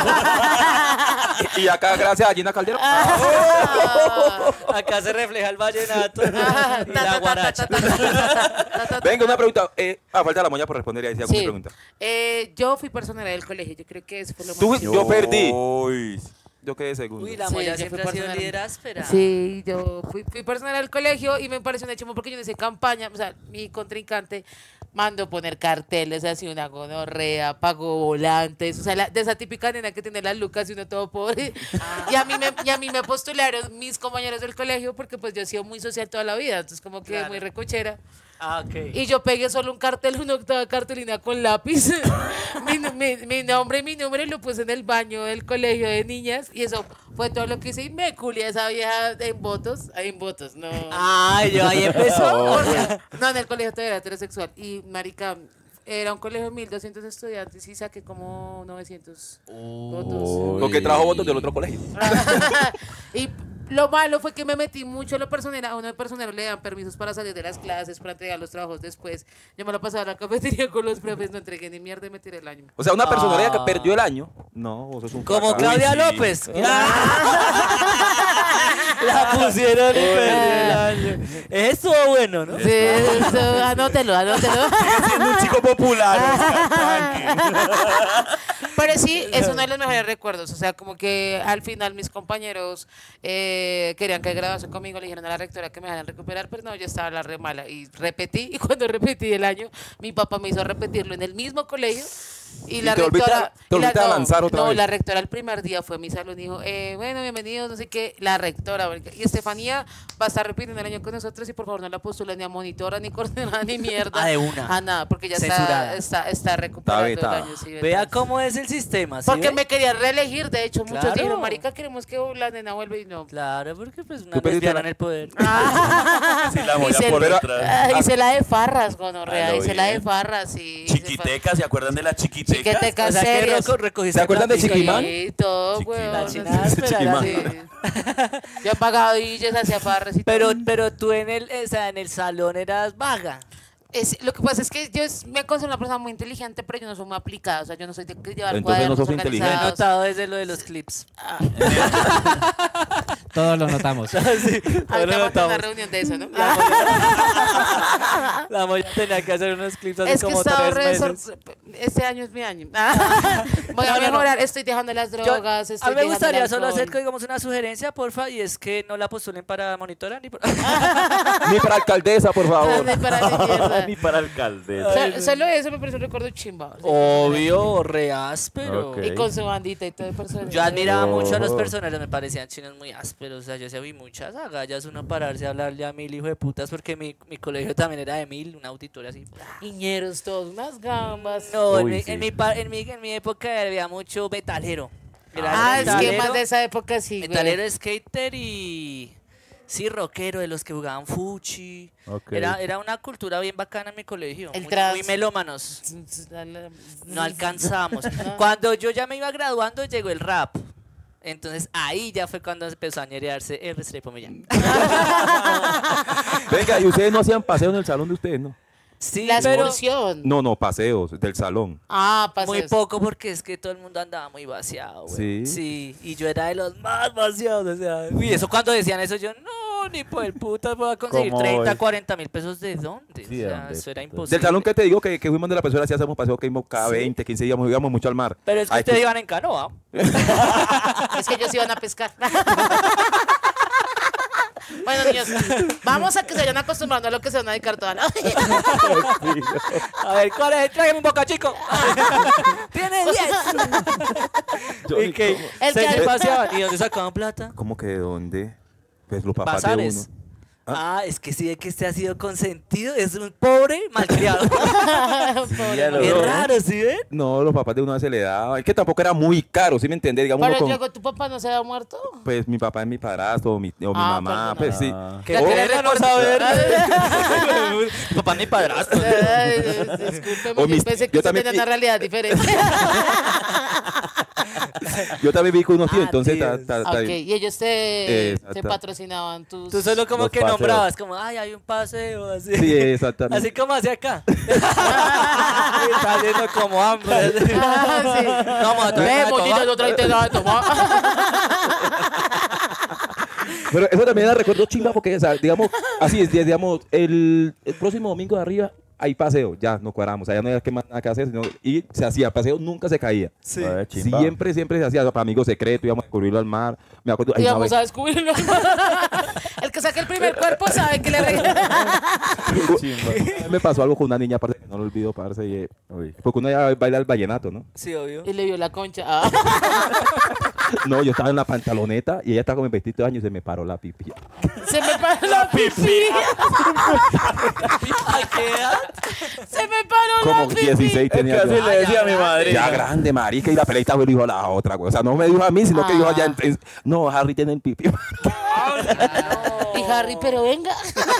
Y acá, gracias a Gina Caldero. Ah, Acá se refleja el vallenato ah, y ta, la ta, ta, guaracha. ta, ta, ta, ta, ta, ta. Venga, una pregunta. Eh, ah, falta la moña por responder y ahí sí hago mi Sí. pregunta. Eh, yo fui personera del colegio, yo creo que eso fue lo Tú- más... Yo perdí. Uy. Yo quedé segundo. Uy, la Sí, moya yo siempre fui ha sido personal. líder áspera. Sí, yo fui, fui personal del colegio y me pareció una chimo porque yo no hice campaña, o sea, mi contrincante mandó poner carteles así, una gonorrea, pagó volantes, o sea, la- de esa típica nena que tiene las lucas y uno todo pobre. Y a mí me, y a mí me postularon mis compañeros del colegio porque pues yo he sido muy social toda la vida, entonces como que Claro. muy recochera. Ah, ok. Y yo pegué solo un cartel, una octava cartulina con lápiz. mi, mi, mi nombre y mi número y lo puse en el baño del colegio de niñas. Y eso fue todo lo que hice. Y me culié a esa vieja en votos. En votos, no. Ay, yo ahí empezó. No, en el colegio todavía era heterosexual. Y, marica, era un colegio de mil doscientos estudiantes y saqué como novecientos votos. Porque trajo votos del otro colegio. Y lo malo fue que me metí mucho en lo personero. A uno de personero le dan permisos para salir de las clases, para entregar los trabajos después. Yo me lo pasaba a la cafetería con los profes, no entregué ni mierda y me tiré el año. O sea, una personalidad Ah. que perdió el año. No, eso es un Como fracaso. Claudia sí. López. La pusieron y perdió el año. Eso estuvo bueno, ¿no? Sí, eso, anótelo, anótelo. Sigue siendo un chico popular, Oscar, tranqui. Pero sí, es uno de los mejores recuerdos. O sea, como que al final mis compañeros eh, querían que graduase conmigo, le dijeron a la rectora que me dejaran recuperar, pero no, yo estaba la re mala. Y repetí, y cuando repetí el año, mi papá me hizo repetirlo en el mismo colegio. Y, ¿Y la te volviste rectora. a- te y la- volviste a no, lanzar otra no, vez? la rectora el primer día fue a mi salón y dijo: eh, bueno, bienvenidos, no sé qué. La rectora, marica, y Estefanía va a estar repitiendo el año con nosotros y por favor no la postulen ni a monitora, ni coordinada, ni mierda. Ah, de una. A nada, porque ya Censurada. está, está, está recuperando el vetada. año. Sí, Vea ¿verdad? cómo es el sistema, ¿sí Porque ve? me querían reelegir, de hecho, muchos Claro. dijeron: marica, queremos que la nena vuelva y no. Claro, porque pues una Tú perdiste lesbiana la- en el poder. Sí, la molla Hice- por Pero- detrás. Ah, hice la de farras, gonorrea, Ah, lo hice la de bien. farras, sí. hice Chiquitecas, ¿se acuerdan de las chiquitecas? Chiquitecas. O sea, que serias. reco- recogiste ¿Se acuerdan de plática y- Chiquimán? Sí, todo, Chiqui- weón. La sí. china áspera, Chiquimán. sí. Yo he pagado y ellos hacía farras y Pero, todo. pero tú en el, o sea, en el salón eras vaga. Es, lo que pasa es que yo es- me considero una persona muy inteligente, pero yo no soy muy aplicada. O sea, yo no soy de que llevar Entonces no cuadernos sos Lo he inteligente. organizados. notado desde lo de los clips. Todos lo notamos. sí, Ahorita ahora vamos a notamos. una reunión de eso, ¿no? La molla tenía que hacer unos clips hace Es que como estaba tres re meses. sor- Este año es mi año. Voy No, a no, no. mejorar. Estoy dejando las Yo- drogas. a estoy mí me dejando gustaría el solo hacer alcohol. digamos, una sugerencia, porfa, y es que no la postulen para monitora ni por... Ni para alcaldesa, por favor. Ay, para mi mierda. Ni para alcaldesa. So- Solo eso me parece un recuerdo chimba. O sea, Obvio, re áspero. Ok. Y con su bandita y todo de personas. Yo admiraba mucho a los Oh. personajes, me parecían chinos muy ásperos. O sea, yo se vi muchas agallas, uno pararse a hablarle a mil hijo de putas, porque mi, mi colegio también era de mil, una auditoria así. Iñeros todos, unas gambas. No, en, Uy, mi, sí. en, mi, pa- en, mi, en mi época había mucho metalero. Era Ah, es que metalero, más de esa época sí, güey. metalero, skater y... Sí, rockero, de los que jugaban fuchi. Ok. Era, era una cultura bien bacana en mi colegio. El muy, trans. muy melómanos. No alcanzamos. Cuando yo ya me iba graduando, llegó el rap. Entonces ahí ya fue cuando empezó a ñerearse el Restrepo Millán. Venga, y ustedes no hacían paseo en el salón de ustedes, ¿no? Sí, La pero excursión. No, no, paseos del salón. Ah, paseos. muy poco porque es que todo el mundo andaba muy vaciado. güey. ¿Sí? Sí, y yo era de los más vaciados. O sea, uy, eso cuando decían eso, yo no, ni por el puta voy a conseguir ¿Cómo treinta, voy? cuarenta mil pesos de dónde. Sí, o ¿de sea, dónde? eso era Del imposible. Del salón que te digo que, que fuimos de la persona, así hacemos paseo que íbamos cada Sí. veinte, quince días, íbamos mucho al mar. Pero es que Ay, ustedes iban en canoa. Es que ellos iban a pescar. Bueno, niños, vamos a que se vayan acostumbrando a lo que se van a dedicar toda la vida. A ver, ¿cuál es? Tráigame un boca chico. Tiene diez. Yo ¿Y ni qué? cómo- El Se que- paseaban. ¿Y dónde sacaban plata? ¿Cómo que de dónde? Pues los papás Bazares. de uno. Ah, es que sí, de que este ha sido consentido, es un pobre malcriado. Ya lo Es veo. raro, ¿sí ven? No, los papás de uno a veces le daban. Es que tampoco era muy caro, ¿sí me entiendes? Digamos, uno Pero con- luego, ¿tu papá no se había muerto? pues mi papá es mi padrastro o mi, o mi Ah, mamá, perdona. pues sí. Ah. Que Ya O- que le pena no recuerdo- saber. Papá mi padrastro. Ay, discúlpeme, O yo mis- pensé que yo usted también tenía pi- una realidad diferente. Yo también vi con unos tíos, Ah, entonces tíos. ta- ta- ta- Ok, y ellos te, Exacto. te patrocinaban tus... Tú solo como Los que paseos. nombrabas, como, ay, hay un paseo, así. Sí, exactamente. Así como hacia acá. Está haciendo como hambre. Ah, sí. Vamos a Ve, tomar mollito, no traiste nada de tomar. Pero eso también da recuerdo chimba porque, o sea, digamos, así es, digamos, el, el próximo domingo de arriba hay paseo, ya nos cuadramos, allá no había que más nada que hacer, sino- y se hacía paseo, nunca se caía. Sí. A ver, chimba. Siempre, siempre se hacía, para amigos secretos, íbamos a descubrirlo al mar. Me acuerdo, ay, Y una vamos vez- a descubrirlo. El que saque el primer cuerpo sabe que le regala. me pasó algo con una niña, parce, que no lo olvido, parce, y, eh, Uy. porque uno ya baila el vallenato, ¿no? Sí, obvio. Y le vio la concha. Ah. No, yo estaba en la pantaloneta y ella estaba con mi vestido de años y se me paró la pipi. Se me paró la pipí. ¿A qué edad? Se me paró Como la pipí. dieciséis Es que tenía así yo. le decía a mi madre. Ya grande, marica, y la peleita me dijo a la otra, güey. O sea, no me dijo a mí, sino que dijo Ah. allá en, en- no, Harry tiene el pipi. Y Ay, Harry, pero venga.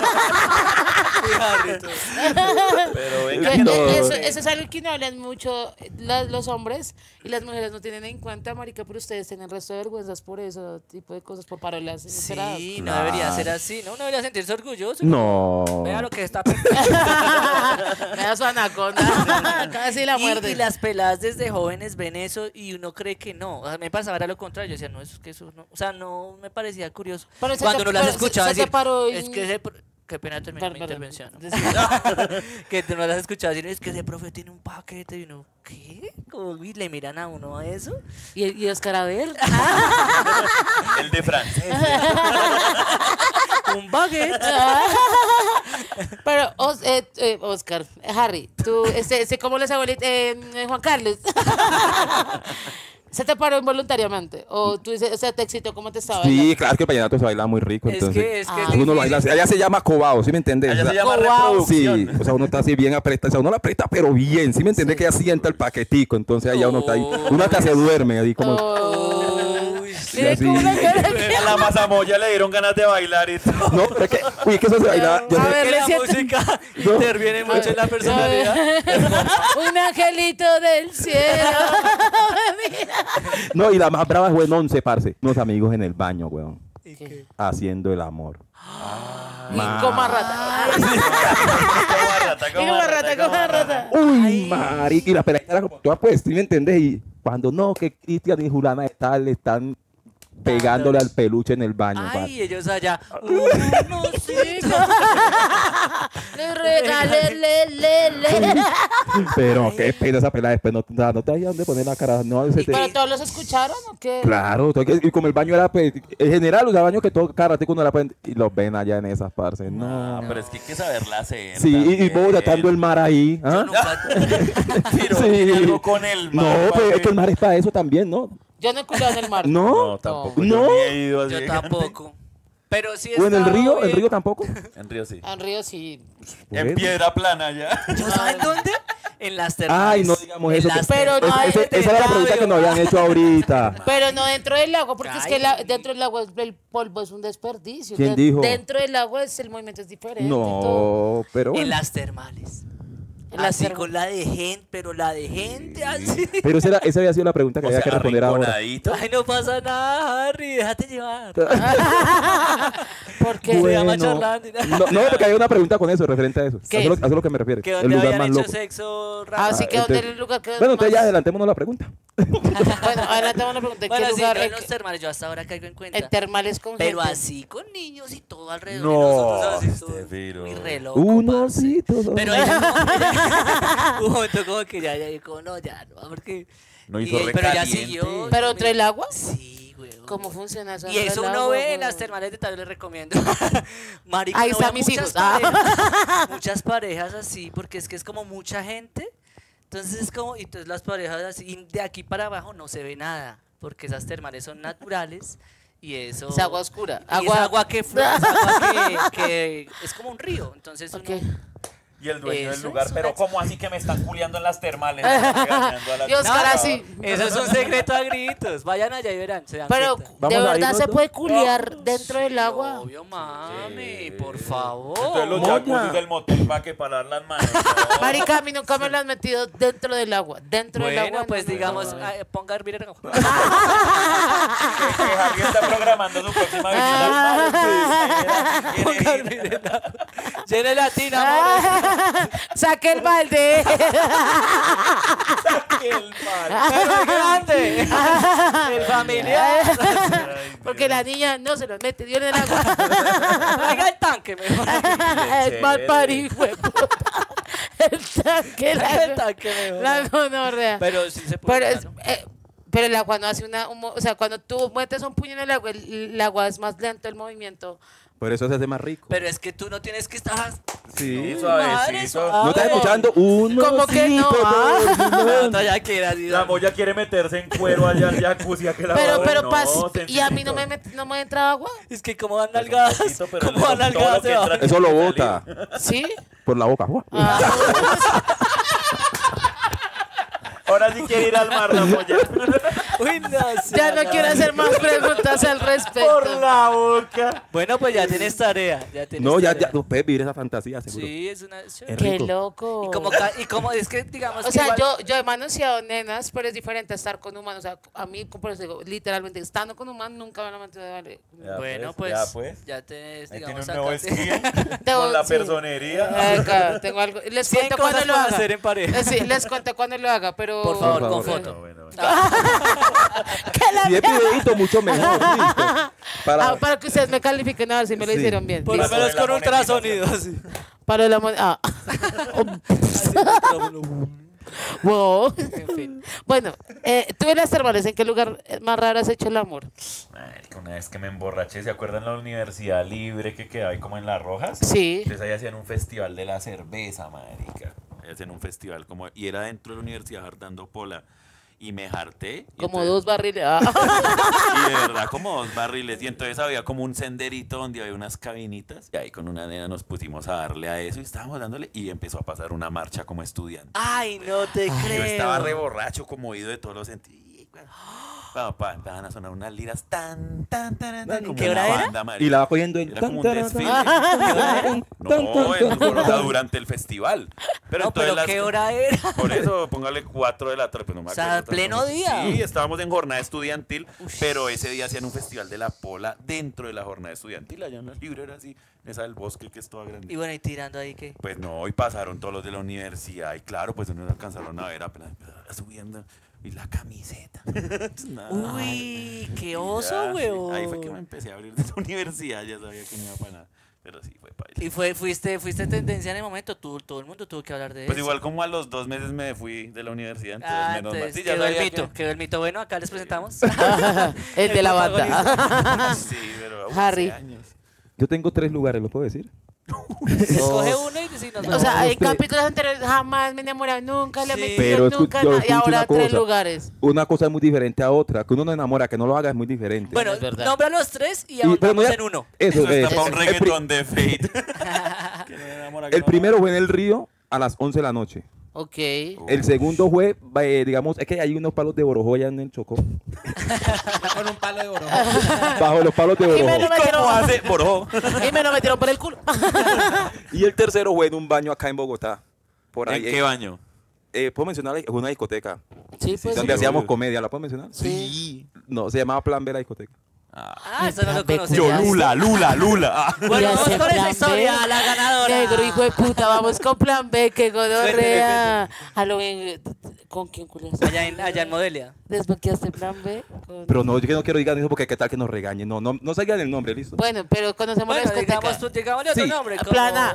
Pero venga, Que- que no. eh, eso, eso es algo que no hablan mucho la- los hombres y las mujeres no tienen en cuenta, marica, pero ustedes tienen resto de vergüenzas por eso tipo de cosas, por parolas inesperadas. Sí, no debería ser así, ¿no? Uno debería sentirse orgulloso. No. Vea lo que está Me da su anaconda. Casi la y, muerde. y las peladas desde jóvenes ven eso y uno cree que no. O sea, me pasaba era lo contrario. Yo decía, no, eso es que eso no. O sea, no me parecía curioso. Pero se Cuando te- uno las pero se- escuchaba se te decir, paró es en- que ese pro- qué pena terminar mi Perdón, intervención. ¿no? perdón. Que tú no las escuchabas decir, es que ese profe tiene un paquete y uno, ¿qué? Como, y le miran a uno a eso. Y, y Oscar, a ver. El de francés. Un baguette. Pero, Os- eh, eh, Oscar, Harry, tú, este, este, ¿cómo les abuelitos? Eh, eh, Juan Carlos. ¿Se te paró involuntariamente? ¿O tú dices, o sea, te excitó cómo te estaba Sí, bailando? claro, es que el vallenato se baila muy rico. Es Entonces, que, es que Ah. es uno lo difícil. baila, allá se llama cobao, ¿sí me entiendes? Allá O se sea, llama Wow. sí, reproducción. o sea, uno está así bien apretado, o sea, uno lo aprieta pero bien, ¿sí me entiendes? Que ya sienta el paquetico, entonces allá uno está ahí, uno hasta se duerme, ahí como... Uy, sí. Sí, así. A la mazamoya le dieron ganas de bailar y todo. No, pero es que, uy, es que eso se baila... yo A sé- ver, Que le la siento- música No. interviene mucho en la personalidad. Un angelito del cielo. no, y la más brava es buen once, parce, unos amigos en el baño, weón, haciendo el amor. Y coma rata. Como rata, Y como rata, como rata. Uy, marica, y la pelada era como toda pues, ¿sí me entendés? Y cuando no, que Cristian y Julana de tal le están pegándole al peluche en el baño, parce. Ay, ellos allá. Uno, sí. Le regalé, le, le, le. Pero qué pena esa pelada después, no, no, no te hay dónde poner la cara, no, ese te- ¿Pero todos los escucharon o qué? Claro, todo- y como el baño era, pues, en general, o sea, baño que todo cada ratico uno la pueden, y los ven allá en esas partes, no. No, pero es que hay que saberla hacer. Sí, y, y también. vos tratando el mar ahí, Yo ¿ah? Tiro nunca- Sí. algo con el mar. No, pues ¿para es que el mar es para eso también, ¿no? Yo no he cuidado en el mar. No, No, tampoco. No. Yo ni he ido así Yo de tampoco. Pero sí o en el estaba río, el bien. río tampoco. grande. En Río sí. En Río sí. Por En eso. piedra plana ya. ¿Yo saben dónde? En las termales. Ay, no digamos En eso. las que- Pero es- no hay ese- esa era la pregunta que nos habían hecho ahorita. Pero no dentro del agua, porque es que la- Ay. dentro del agua el polvo es un desperdicio. ¿Quién De- dijo? Dentro del agua es, el movimiento es diferente. y todo. No, pero En bueno. las termales. En las Así termales. con la de gente, pero la de gente así. Pero esa, era- esa había sido la pregunta que O había sea, que responder ahora. arrinconadito. Ay, no pasa nada, Harry, déjate llevar. Porque Se llama charlando y nada. no, no, porque hay una pregunta con eso, referente a eso. ¿Qué? A eso, lo- a eso es lo que me refiero. Que El donde lugar habían más hecho loco. sexo raro. Así que Ah, ¿dónde entonces- era el lugar que Bueno, entonces ya más- adelantémonos la pregunta. Bueno, adelantamos la pregunta. ¿En Bueno, qué sí, lugar? no en En, los termales, yo hasta ahora caigo en cuenta. en termales con Pero gente. así con niños y todo alrededor. No, y nosotros así, este todo viro. muy re loco, Uno, parce. sí, todo. Pero ella no. Un momento como que ya, ya dijo, no, ya, no, porque... No y- hizo pero ya recaliente. siguió. ¿Pero entre el agua? Sí, güey. ¿Cómo funciona eso? Y eso entre el uno agua, ve en las güey? termales de tal, les recomiendo. Marica, Ahí uno están ve mis muchas hijos. Ah. parejas, muchas parejas así, porque es que es como mucha gente. Entonces es como, y entonces las parejas así, y de aquí para abajo no se ve nada, porque esas termales son naturales. Y eso... Es agua oscura. y Agua- es agua que, fue, es agua que, que es como un río. Entonces uno- Ok. Y el dueño del Eso lugar, es pero una- ¿cómo así que me están culiando en las termales? Regañando a la- Y Oscar No, así. Eso es un secreto a gritos. Vayan allá y verán. Se dan Pero, cuenta. Vamos ¿de a verdad irnos, se ¿no? puede culiar dentro del Sí, agua? Obvio, mami, Sí. por favor. Entonces los Moña. jacuzzis del motel para que parar las manos. No. Marica, a mí nunca me lo han metido dentro del agua. Dentro del Bueno, agua. pues no, no, digamos, no, no. ah, ponga a hervir el agua. Que Javier está programando su próxima visita al mar. Sí, Ponga a quiere ir. hervir el agua. Llene la tina, amor. Saque el balde. El mal. Pero es grande. El familiar. Porque la niña no se lo mete, dio en el agua. Traiga el tanque, mejor. El mal parido, fue puta. El tanque, Traiga el la, tanque, mejor. la gonorrea. Pero sí se puede. Pero, es- claro. eh, pero el agua no hace una... un mo- o sea, cuando tú metes un puño en el agua, el, el agua es más lento el movimiento. Por eso se hace más rico. Pero es que tú no tienes que estar... Sí, Madre, suavecito. suave. ¿No estás escuchando? Uno, ¿Cómo que sí, no? pero- Ah. No, ya que era así. La moya quiere meterse en cuero allá al jacuzzi a que la Pero, babe. pero, No, pas- y a mí no sencillito. me, met- no me entra agua. Es que como dan Pues un nalgadas. poquito, pero Como dan todo lo nalgadas que se va. entra- Eso lo bota ¿Sí? por la boca. ¡Guau! Ah, Ahora sí quiere ir al mar la moya. Uy, no, sí, Ya no quiero hacer más preguntas al respecto. Por la boca. Bueno, pues ya tienes tarea. Ya tienes No, ya, tarea. ya, no puedes vivir esa fantasía, seguro. Sí, es una... Es Qué rico. loco. Y como, ca- y como es que, digamos... O que sea, igual- yo, yo he manoseado nenas, pero es diferente a estar con humanos. O sea, a mí, por eso digo, literalmente, estando con humanos nunca me lo mantuve de vale. Ya, Bueno, pues, pues, ya, pues. ya tenés, Ahí tiene digamos, un nuevo acá- skill Tengo- con la sí. personería. Acá, tengo algo. Les cien cuento cuando cosas lo para haga. hacer en pareja. Eh, Sí, les cuento cuando lo haga, pero... Por favor, Por con favor. foto. Bueno, bueno, bueno. Si es videito, mucho mejor. listo. Para, Ah, para que ustedes me califiquen a ver si me lo Sí. hicieron bien. Por lo Listo. menos La con monetización. ultrasonido, sí. Para la mon- ah. Wow. En fin. Bueno, eh, tú en las termales, ¿en qué lugar más raro has hecho el amor? Marica, una vez que me emborraché, ¿se acuerdan la universidad libre que quedaba ahí como en Las Rojas? Sí. Entonces ahí hacían un festival de la cerveza, marica. Ahí hacían un festival como... Y era dentro de la universidad hartando pola. Y me harté. y Como entonces- dos barriles. Ah. Y de verdad, como dos barriles. Y entonces había como un senderito donde había unas cabinitas. Y ahí con una nena nos pusimos a darle a eso y estábamos dándole. Y empezó a pasar una marcha como estudiante. Ay, no te Yo creo. estaba re borracho, como oído de todos los sentidos. Bueno, pa, empezaban a sonar unas liras tan, tan, tan, tan. Como ¿Qué una hora era? banda, marica. y la va cogiendo el... Era como un tan, tan, desfile. tan, No, tan, en- tan, o sea, durante el festival. Pero No, entonces pero las- ¿qué hora era? Por eso, póngale cuatro de la tarde. Pues no me O sea, acuerdo tanto. pleno día. Sí, estábamos en jornada estudiantil, pero ese día hacían un festival de la pola dentro de la jornada estudiantil. Allá en la librera, así, esa del bosque que es toda grande. Y bueno, y tirando ahí que... Pues no, y pasaron todos los de la universidad. Y claro, pues no alcanzaron a ver, apenas empezaron subiendo. Y la camiseta. Nada. Uy, qué Ya, oso, sí. weón. Ahí fue que me empecé a abrir de la universidad, ya sabía que no iba para nada. Pero sí, fue para Y fue, fuiste, fuiste tendencia en el momento, tú, todo el mundo tuvo que hablar de Pues eso. igual como a los dos meses me fui de la universidad, entonces Ah, menos mal. entonces Sí, ya quedó el sabía mito, que- quedó el mito. Bueno, acá les presentamos. El de la banda. Sí, pero uh, Harry. hace años. Yo tengo tres lugares, ¿lo puedo decir? Escoge uno y si nos O vamos. sea, en espere. capítulos anteriores jamás me enamoré, nunca le Sí. metí Pero escu- nunca yo nada. Y escucho ahora una tres cosa. lugares. Una cosa es muy diferente a otra. Que uno no enamora, que no lo haga es muy diferente. Bueno, Es verdad. nombra los tres y Y- pero ahondamos no ya- en uno. Eso, Eso está es. para un El pri- reggaetón de Fate. Que no enamora, que El no primero fue en el río a las once de la noche. Ok. El segundo fue, eh, digamos, es que hay unos palos de Borojó allá en el Chocó. Con un palo de oro. Bajo los palos de Y me lo Borojó. ¿Cómo metieron, hace? Boró. y me lo metieron por el culo. Y el tercero fue en un baño acá en Bogotá. Por ahí. ¿En qué baño? Eh, ¿Puedo mencionar? Es una discoteca. Sí, pues. donde sí. hacíamos comedia. ¿La puedo mencionar? Sí. No, se llamaba Plan B la discoteca. Ah, eso no lo Yo, conocía. Yo, Lula, Lula, Lula. Ah. Bueno, Ya vamos sé, con esa plan historia, B. la ganadora. Negro, hijo de puta, vamos con plan B, que gonorrea. Halloween, ¿con quién culias? Allá en, allá en Modelia. ¿Desbloqueaste plan B? Con- Pero no, yo que no quiero digan eso porque qué tal que nos regañen. No, no, no salgan el nombre, ¿listo? Bueno, pero conocemos Bueno, la discoteca. digamos, tú, digámosle otro Sí. nombre. Como... Plana.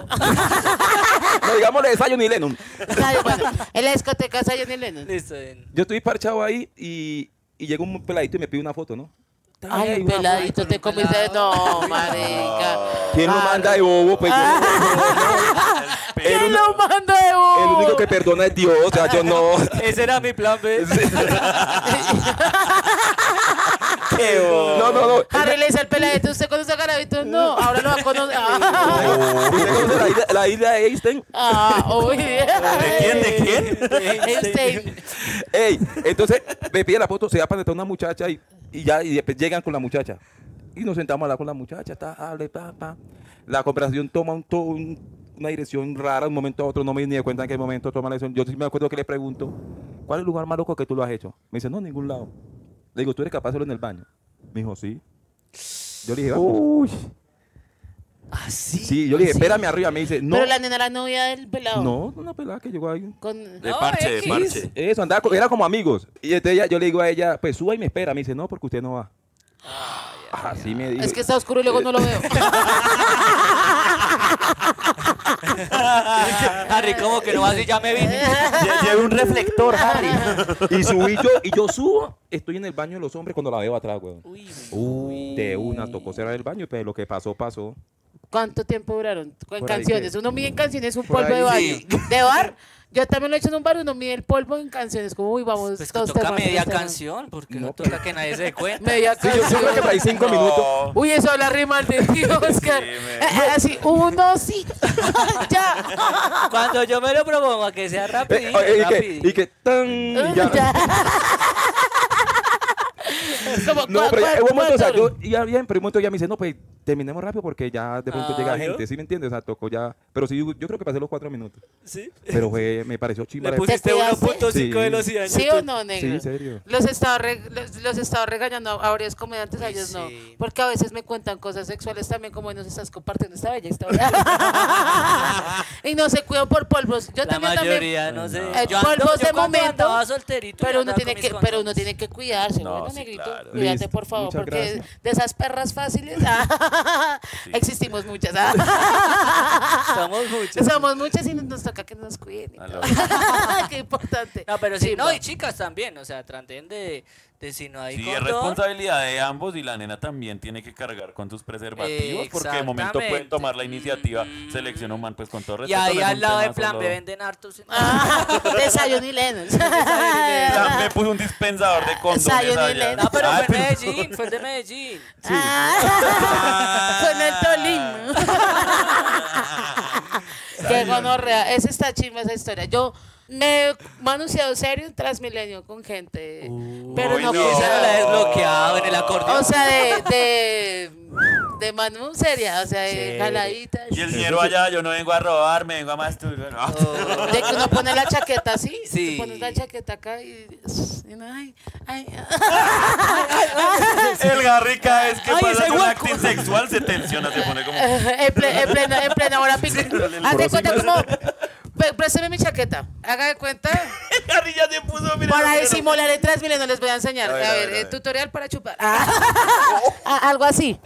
No digámosle Zion y Lennon. Ay, bueno, en la discoteca Zion y Lennon. Listo. en- Yo estoy parchado ahí y, y llega un peladito y me pide una foto, ¿no? Ay, una peladito, con te un comiste. pelado. No, marica. ¿Quién lo Ah, manda de bobo? Pues yo. ¿Quién el, lo manda de el bobo? único que perdona es Dios, o sea, yo no. Ese era mi plan B. Qué bo- No, no, no. Harry le dice al peladito, ¿usted conoce a Garavito? No, ahora lo va a conocer. Ah, ¿Usted conoce la isla, la isla de Einstein? ah, uy. ¿De quién? ¿De quién? Einstein. Ey, entonces me pide la foto, se va a panetar una muchacha y, y ya y después llegan con la muchacha. Y nos sentamos a hablar con la muchacha, ta, hable, pa, pa. La conversación toma un, to- un- una dirección rara, un momento a otro, no me di ni de cuenta en qué momento toma la dirección. Yo sí me acuerdo que le pregunto, ¿cuál es el lugar más loco que tú lo has hecho? Me dice, no, ningún lado. Le digo, ¿tú eres capaz de hacerlo en el baño? Me dijo, sí. Yo le dije, vamos. ¿Ah, sí? Sí, yo le dije, espérame arriba. Me dice, no. Pero la nena era novia del pelado. No, una pelada que llegó ahí. Con... De No, parche, de X. parche. Eso, andaba, co- era como amigos. Y entonces ella- yo le digo a ella, pues suba y me espera. Me dice, no, porque usted no va. Así me dijo. Es que está oscuro y luego no lo veo. Harry, ¿cómo que no vas y ya me vine? Lleva un reflector, Harry. Y subí yo, y yo subo, estoy en el baño de los hombres cuando la veo atrás, weón. Uy, De una, tocó cerrar el baño, pero lo que pasó, pasó. ¿Cuánto tiempo duraron? En Por ahí canciones. que- Uno mide en canciones un Por polvo de baño. ahí, ¿De bar? Yo también lo he hecho en un bar, uno mide el polvo en canciones. Como, uy, vamos, pues que dos toca temas, media dos temas. canción, porque no, No, toca que nadie se dé cuenta. Media Sí, yo, canción. yo creo que por ahí cinco minutos. No. Uy, eso habla rima de ti, Oscar. me- Eh, eh, Así, uno, sí. Ya. Cuando yo me lo propongo a que sea Eh, rápido, eh, y, que, y que tan. y ya. Ya. Como, No, ¿cuál- pero ya, cuál- en un momento, o sea, cuál- yo iba bien, pero en un momento ya me dice, no, pues terminemos rápido porque ya de pronto Ah, llega ¿yo? gente, ¿sí me entiendes? O sea, tocó ya. Pero sí, yo creo que pasé los cuatro minutos. ¿Sí? Pero fue, me pareció chimba. Le la- pusiste cuidaste? uno punto cinco Sí. velocidad. en ¿Sí YouTube. o no, negro? Sí, en serio. Los estaba, re- los, los estaba regañando a varios comediantes, a Uy, ellos no. sí. Porque a veces me cuentan cosas sexuales también, como nos estás compartiendo esta bella historia. Y no se cuidan por polvos. Yo La también, también. mayoría, no sé. Eh, Yo ando- polvos yo de cuando momento, andaba solterito, Pero yo uno andaba tiene con que, mis pero uno condones. tiene que cuidarse, No, bueno, sí, negrito. claro. Cuídate, Listo, por favor, muchas porque gracias. de esas perras fáciles existimos muchas. Somos muchos. Somos muchas y nos toca que nos cuiden. y A todo. lo- Qué importante. No, pero sí, Chimba. no, y chicas también, o sea, traten de, de si no hay Sí, es condón, responsabilidad de ambos y la nena también tiene que cargar con sus preservativos porque de momento pueden Exactamente. tomar la iniciativa. Mm. Selección humana, pues con todo y respeto. ahí no es al un lado de tema plan solo- B venden hartos. Ah, desayuno y Lennox. Ya me puso un dispensador de condones Sayonara. allá. No, pero Ay, fue en Medellín, fue el de Medellín. Ah, con el Tolima. Qué gonorrea. Esa está chimba esa historia. Yo me he manunciado serio en Transmilenio con gente. pero Uy, no, no. con- Esa no la he desbloqueado en el acordeón. O sea, de, de, de manu seria, o sea, de Sí. jaladitas. Y el ñero allá, yo no vengo a robar, me vengo a masturbar. De que uno pone la chaqueta así, Sí. tú pones la chaqueta acá y, y uno, ay, ay, El Garry cada vez que Ay, pasa ese un hueco. acting sexual se tensiona, se pone como... en, ple- en plena, en plena hora pico. Haz de cuenta como, "Pre- présteme mi chaqueta, haga de cuenta, El Garry ya se puso, mira. para no, disimular en Transmilenio les voy a enseñar, A a ver, ver, a ver, a eh, ver. tutorial para chupar, Ah, algo así,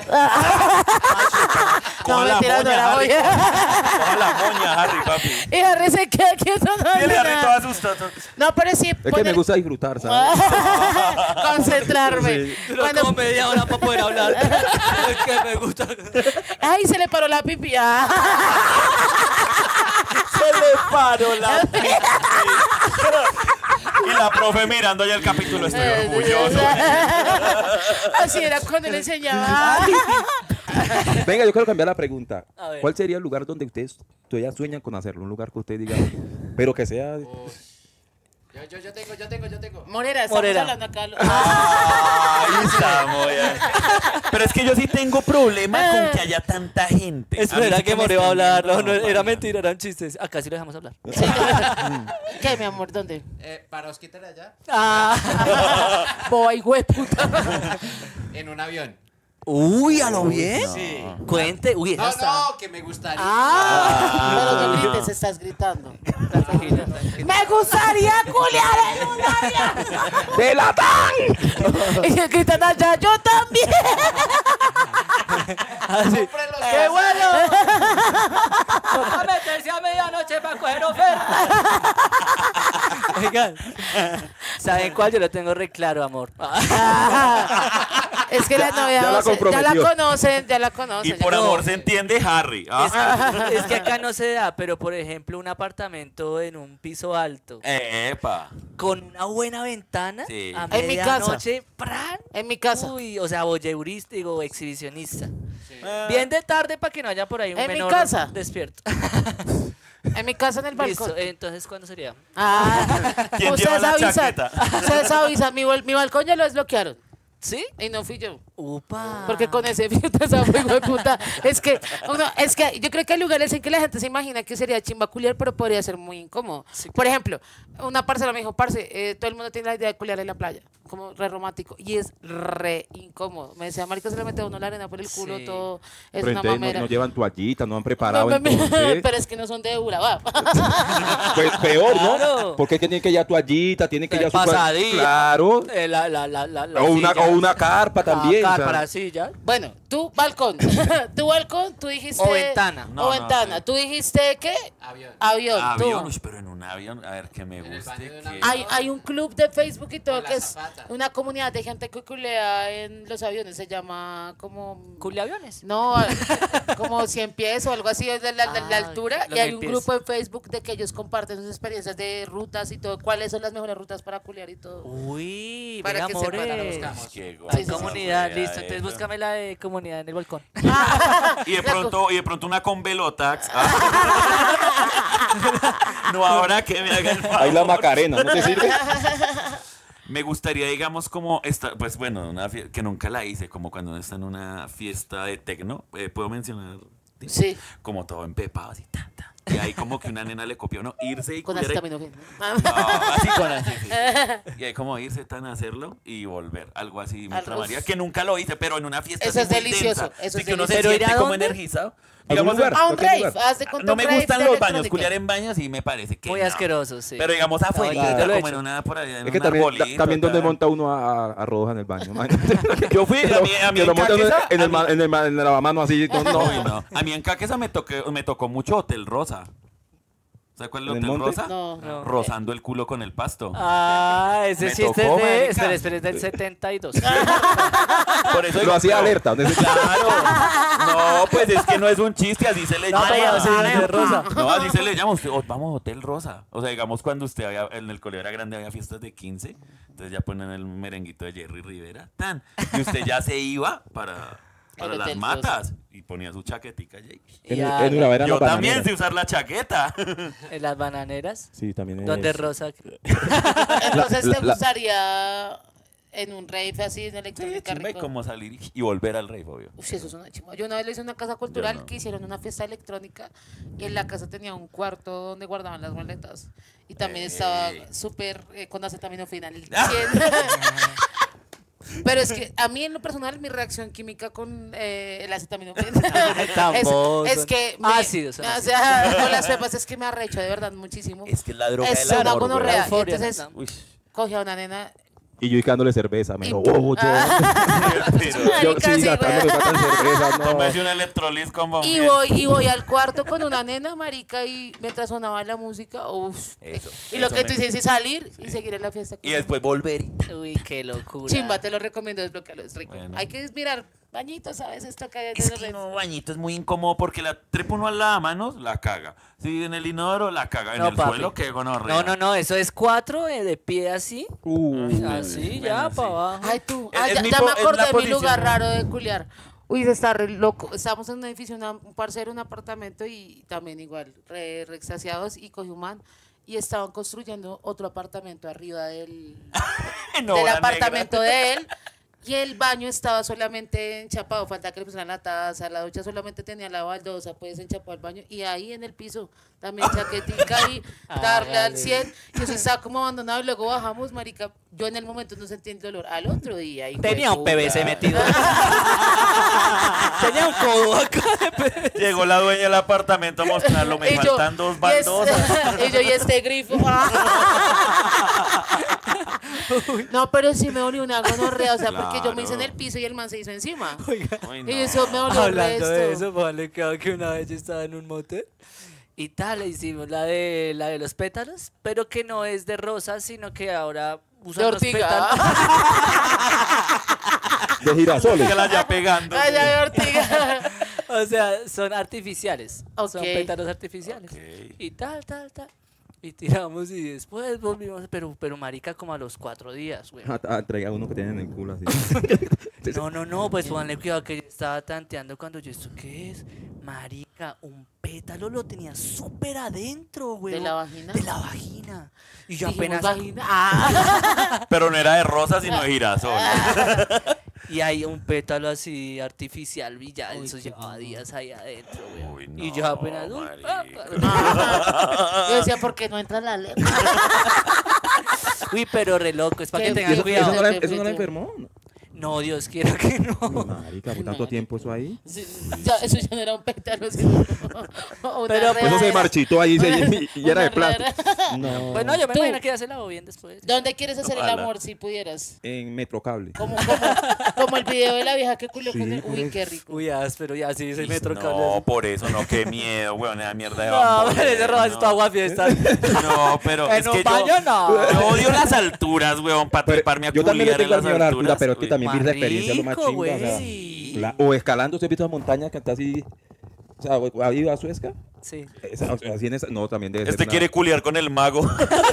no, Coja la mentira, no moña, la Harry. voy a... Coja la moña, Harry, papi. Y Harry se queda quieto, no Y el hace Harry todo nada. asustado. No, pero sí, Es que poner- me gusta disfrutar, ¿sabes? concentrarme. Duró Cuando- como media hora para poder hablar. Es que me gusta. Ay, se le paró la pipi. Ah. Se le paró la Y la profe mirando ya el capítulo, estoy orgulloso. Así era cuando le enseñaba. Venga, yo quiero cambiar la pregunta. A ver. ¿Cuál sería el lugar donde ustedes todavía sueñan con hacerlo? Un lugar que usted diga, pero que sea... Yo, yo, yo tengo, yo tengo, yo tengo. Morera, estamos Morera. hablando acá. Ahí estamos ya. Pero es que yo sí tengo problema con que haya tanta gente. A mí Espera sí que me More va a están hablar. No, viendo, no, no, era vaya. mentira, eran chistes. Acá sí lo dejamos hablar. ¿Qué, mi amor? ¿Dónde? Eh, para os quitar allá, Ah. Boy, güey, puta. en un avión. Uy, ¿a lo bien? Sí. Cuente. Uy, esa No, está. no, que me gustaría. Ah, pero no grites, estás gritando. Me gustaría culiar en un avión. ¡De la tan! Y gritan allá, yo también. Así. Compre los ¡Qué bueno! A meterse a medianoche para coger oferta. Oigan, ¿saben cuál? Yo lo tengo re claro, amor. Es que la novia, ya la o sea, ya la comprometió. conocen, ya la Y conocen. por ya- amor se entiende Harry. Ah. Es que acá no se da, pero por ejemplo, un apartamento en un piso alto Epa. con una buena ventana Sí. a En mi casa. medianoche, ¡pran! En mi casa. Uy, o sea, voyeurista, digo, exhibicionista. Ah. Bien de tarde para que no haya por ahí un En mi menor casa. despierto. En mi casa en el balcón. Listo, entonces, ¿cuándo sería? Ah, ¿Quién ustedes lleva la avisan. chaqueta? Ustedes avisan. Mi, bol- mi balcón ya lo desbloquearon. ¿Sí? Y no fui yo. Upa. Porque con ese filtro esa hijo de puta. Es que, uno, es que yo creo que hay lugares en que la gente se imagina que sería chimba culiar, pero podría ser muy incómodo. Sí. Por ejemplo, una parcela me dijo, parce, eh, todo el mundo tiene la idea de culiar en la playa. Como re romántico. Y es re incómodo. Me decía, marica, se le mete a uno la arena por el culo, Sí. todo. Es Pero una entonces no, mamera. no llevan toallita, no han preparado No, me- me- entonces. pero es que no son de Urabá. Pues peor, ¿no? Claro. Porque es que tiene que llevar toallita, tiene que El llevar su... pasadilla. Claro. Eh, la, la, la, la, la O una, silla. o una carpa también. Ah, o car- sea. para silla. Bueno, tú, balcón. tu balcón, tú dijiste. O ventana. No, o no, ventana. sí. Tú dijiste, ¿qué? Avión. Avión. Avión, tú. uy, pero en un avión, a ver que me En el guste. baño de un que- avión. Hay, hay un club de Facebook y todo Con la que es zapata. una comunidad de gente que culea en los aviones. Se llama como. ¿Culiaviones? No, como cien pies o algo así es de la, la- la Ah, altura. los Y hay mil un pies. grupo en Facebook de que ellos comparten sus experiencias de rutas y todo. ¿Cuáles son las mejores rutas para culiar y todo? Uy, Para venga, que sepan, amores. la buscamos. Qué Hay guapo, sí, sí. comunidad, vea listo. Entonces eso. búscame la de comunidad en el balcón. Y de pronto, y de pronto una con velotax. Ah. No habrá que me haga el favor. Ahí la Macarena, ¿no te sirve? Me gustaría, digamos, como esta, pues bueno, una fie- que nunca la hice, como cuando uno está en una fiesta de tecno, eh, puedo mencionar, Sí, como todo empepado, así, ta, ta. Y ahí como que una nena le copió, ¿no? Irse y con culiar- acetaminofén. No, así con así, sí. Y hay como irse tan a hacerlo y volver, algo así me Al tramaría, rus- que nunca lo hice, pero en una fiesta Eso así es muy delicioso, densa. eso Sí, es que uno se delicioso. ¿Pero ir siente a como dónde? energizado. ¿Algún Digamos, lugar? A un ¿Cualquier rave, lugar? haz de cuenta no un me rave gustan de los baños, electrónica. culiar en baños y me parece que Muy no. asqueroso, sí. Pero digamos afuera, No, yo lo he como en hecho. una por allá, en Es que un también, arbolito, también donde tal. monta uno a, a, a roja en el baño, man. Yo fui, a mí, a mí Que lo en monta uno Caquesa, en a el, mí- ma- en el, ma- en el lavamano así. No, no. Uy, no. A mí en Caquesa me, toqué, me tocó mucho Hotel Rosa. ¿Sabes cuál es el ¿En el Hotel monte? Rosa? No. No. Rozando el culo con el pasto. Ah, ese Me sí es tocó, de... marica. Espera, espera, es del setenta y dos. Por eso Lo digo, hacía pero- alerta. ¿dónde se- Claro. No, pues es que no es un chiste, así se le No, llama. pero sí, de rosa. No, así se le llama. Usted, oh, vamos a Hotel Rosa. O sea, digamos, cuando usted había, en el colegio era grande, había fiestas de quince. Entonces ya ponen el merenguito de Jerry Rivera. Tan. Y usted ya se iba para, para El las Hotel matas. Y ponía su chaquetica allí. En, Ya, en Urabá eran Yo las también bananeras. sé usar la chaqueta. En las bananeras. Sí, también es. Donde Rosa... Entonces La- te la- gustaría en un rave así en Sí, electrónica chimba, y rico. como salir y- y volver al rey, obvio. Uf, eso es una chimba. Yo una vez lo hice en una casa cultural no. que hicieron una fiesta electrónica y en la casa tenía un cuarto donde guardaban las maletas. Y también estaba Ey. súper eh, con acetaminofén al cien. Pero es que a mí en lo personal mi reacción química con eh, el acetaminofén Tampoco es, es son que me, ácidos, son o sea, con las pepas es que me arrecho de verdad muchísimo. Es que es la droga Es del una amor, gonorrea. weón. Euforia, Entonces ¿no? Uy. cogí a una nena. Y yo dándole cerveza. Me dijo, Y- oh, yo. Pero- Yo Marica, sí, sí, gastándole güey. plata en cerveza. No. Tómese un electrolis con Y Bonfil. voy, y voy al cuarto con una nena, marica, y mientras sonaba la música, uff. Eso, Y lo eso que me- tú dices es salir y seguir en la fiesta. Y después volver. Uy, qué locura. Chimba, te lo recomiendo, desbloquearlo, es rico. Bueno. Hay que mirar bañitos, ¿sabes? Esto que Es que no, bañito es muy incómodo porque la trepa uno al lavamanos, la caga. Si en el inodoro, la caga. En No, el papi. suelo, que gonorrea. No, no, no, eso es cuatro eh, de pie así. Uh, Así, bueno, ya, sí. para abajo. Ay, tú, Es- ah, es ya, mi ya po- me es acordé la de mi posición, lugar ¿no? raro de culiar. Uy, se está re loco. Estábamos en un edificio, una- un parcero, un apartamento y también igual, re, re extasiados, y cogí un man y estaban construyendo otro apartamento arriba del, No, del la apartamento negra. de él. Y el baño estaba solamente enchapado, falta que le pusieran la taza, la ducha solamente tenía la baldosa, pues enchapado el baño. Y ahí en el piso, también chaquetica y darle al Hágale. cien. Y eso estaba como abandonado y luego bajamos, marica. Yo en el momento no sentí el dolor. Al otro día. hijo de Tenía un puta. P V C metido. Tenía un codo acá de P V C. Llegó la dueña del apartamento a mostrarlo. Me Y yo, faltan dos y es- baldosas. y yo, y este grifo. No, pero sí me dolió una gonorrea, o sea, porque yo me hice en el piso y el man se hizo encima. Uy, Y eso me dolió el Hablando de resto. eso, vale, creo que una vez yo estaba en un motel y tal, le hicimos la de la de los pétalos, pero que no es de rosas, sino que ahora usan De los ortiga. pétalos. de girasoles. Que la ya pegando. Ay, ya de ortiga. O sea, son artificiales. Son Ok. pétalos artificiales. Ok. Y tal, tal, tal. Y tiramos y después volvimos, pero, pero marica como a los cuatro días, güey. Ah, ah, Traía uno que tienen en el culo así. No, no, no, pues pónganle cuidado que yo estaba tanteando cuando yo, ¿esto qué es? Marica, un pétalo lo tenía súper adentro, güey. ¿De la vagina? De la vagina. Y yo Dijimos apenas... vagina. Ah. Pero no era de rosa, sino de girasol. Y hay un pétalo así artificial y ya, Uy, eso qué llevaba días ahí adentro, güey. Uy, Y yo no, apenas... uy, ah, marica. Yo decía, ¿por qué no entra la lengua? Uy, pero re loco, es para que Qué tengan bien. ¿Eso, cuidado. no la, Qué eso no la feo. enfermó? No, Dios quiera que no. Marica, por tanto tiempo eso ahí. Sí, ya, eso ya no era un pétalo, sino una Pero, pues, Eso se regadera. marchitó ahí se- y, y era de Una plástico. regadera. No. Bueno, yo me Tú. imagino que ya se lavó bien después. ¿Dónde quieres hacer el Ojalá. amor si pudieras? En Metrocable. Como, como, como el video de la vieja que culió con Sí, el... por Uy, eso. qué rico. Uy, áspero, ya sí, soy metro No, por eso no, qué miedo, weón, esa mierda de No, bamboleo, pero ese roba es tu no. agua fiesta. No, pero En es un que baño, yo, no. yo odio las alturas, weón, para Pero treparme a yo también le culiar en tengo las miedo a la altura, alturas. pero es que Uy, también mi Más experiencia es lo más rico, chimba. O sea, güey. la- o escalando, ¿se ha visto esa montaña que está así? O sea, ¿ha ido a Suezca? Sí. Esa- o sea, así en esa, no, también debe Este ser una- quiere culiar con el mago.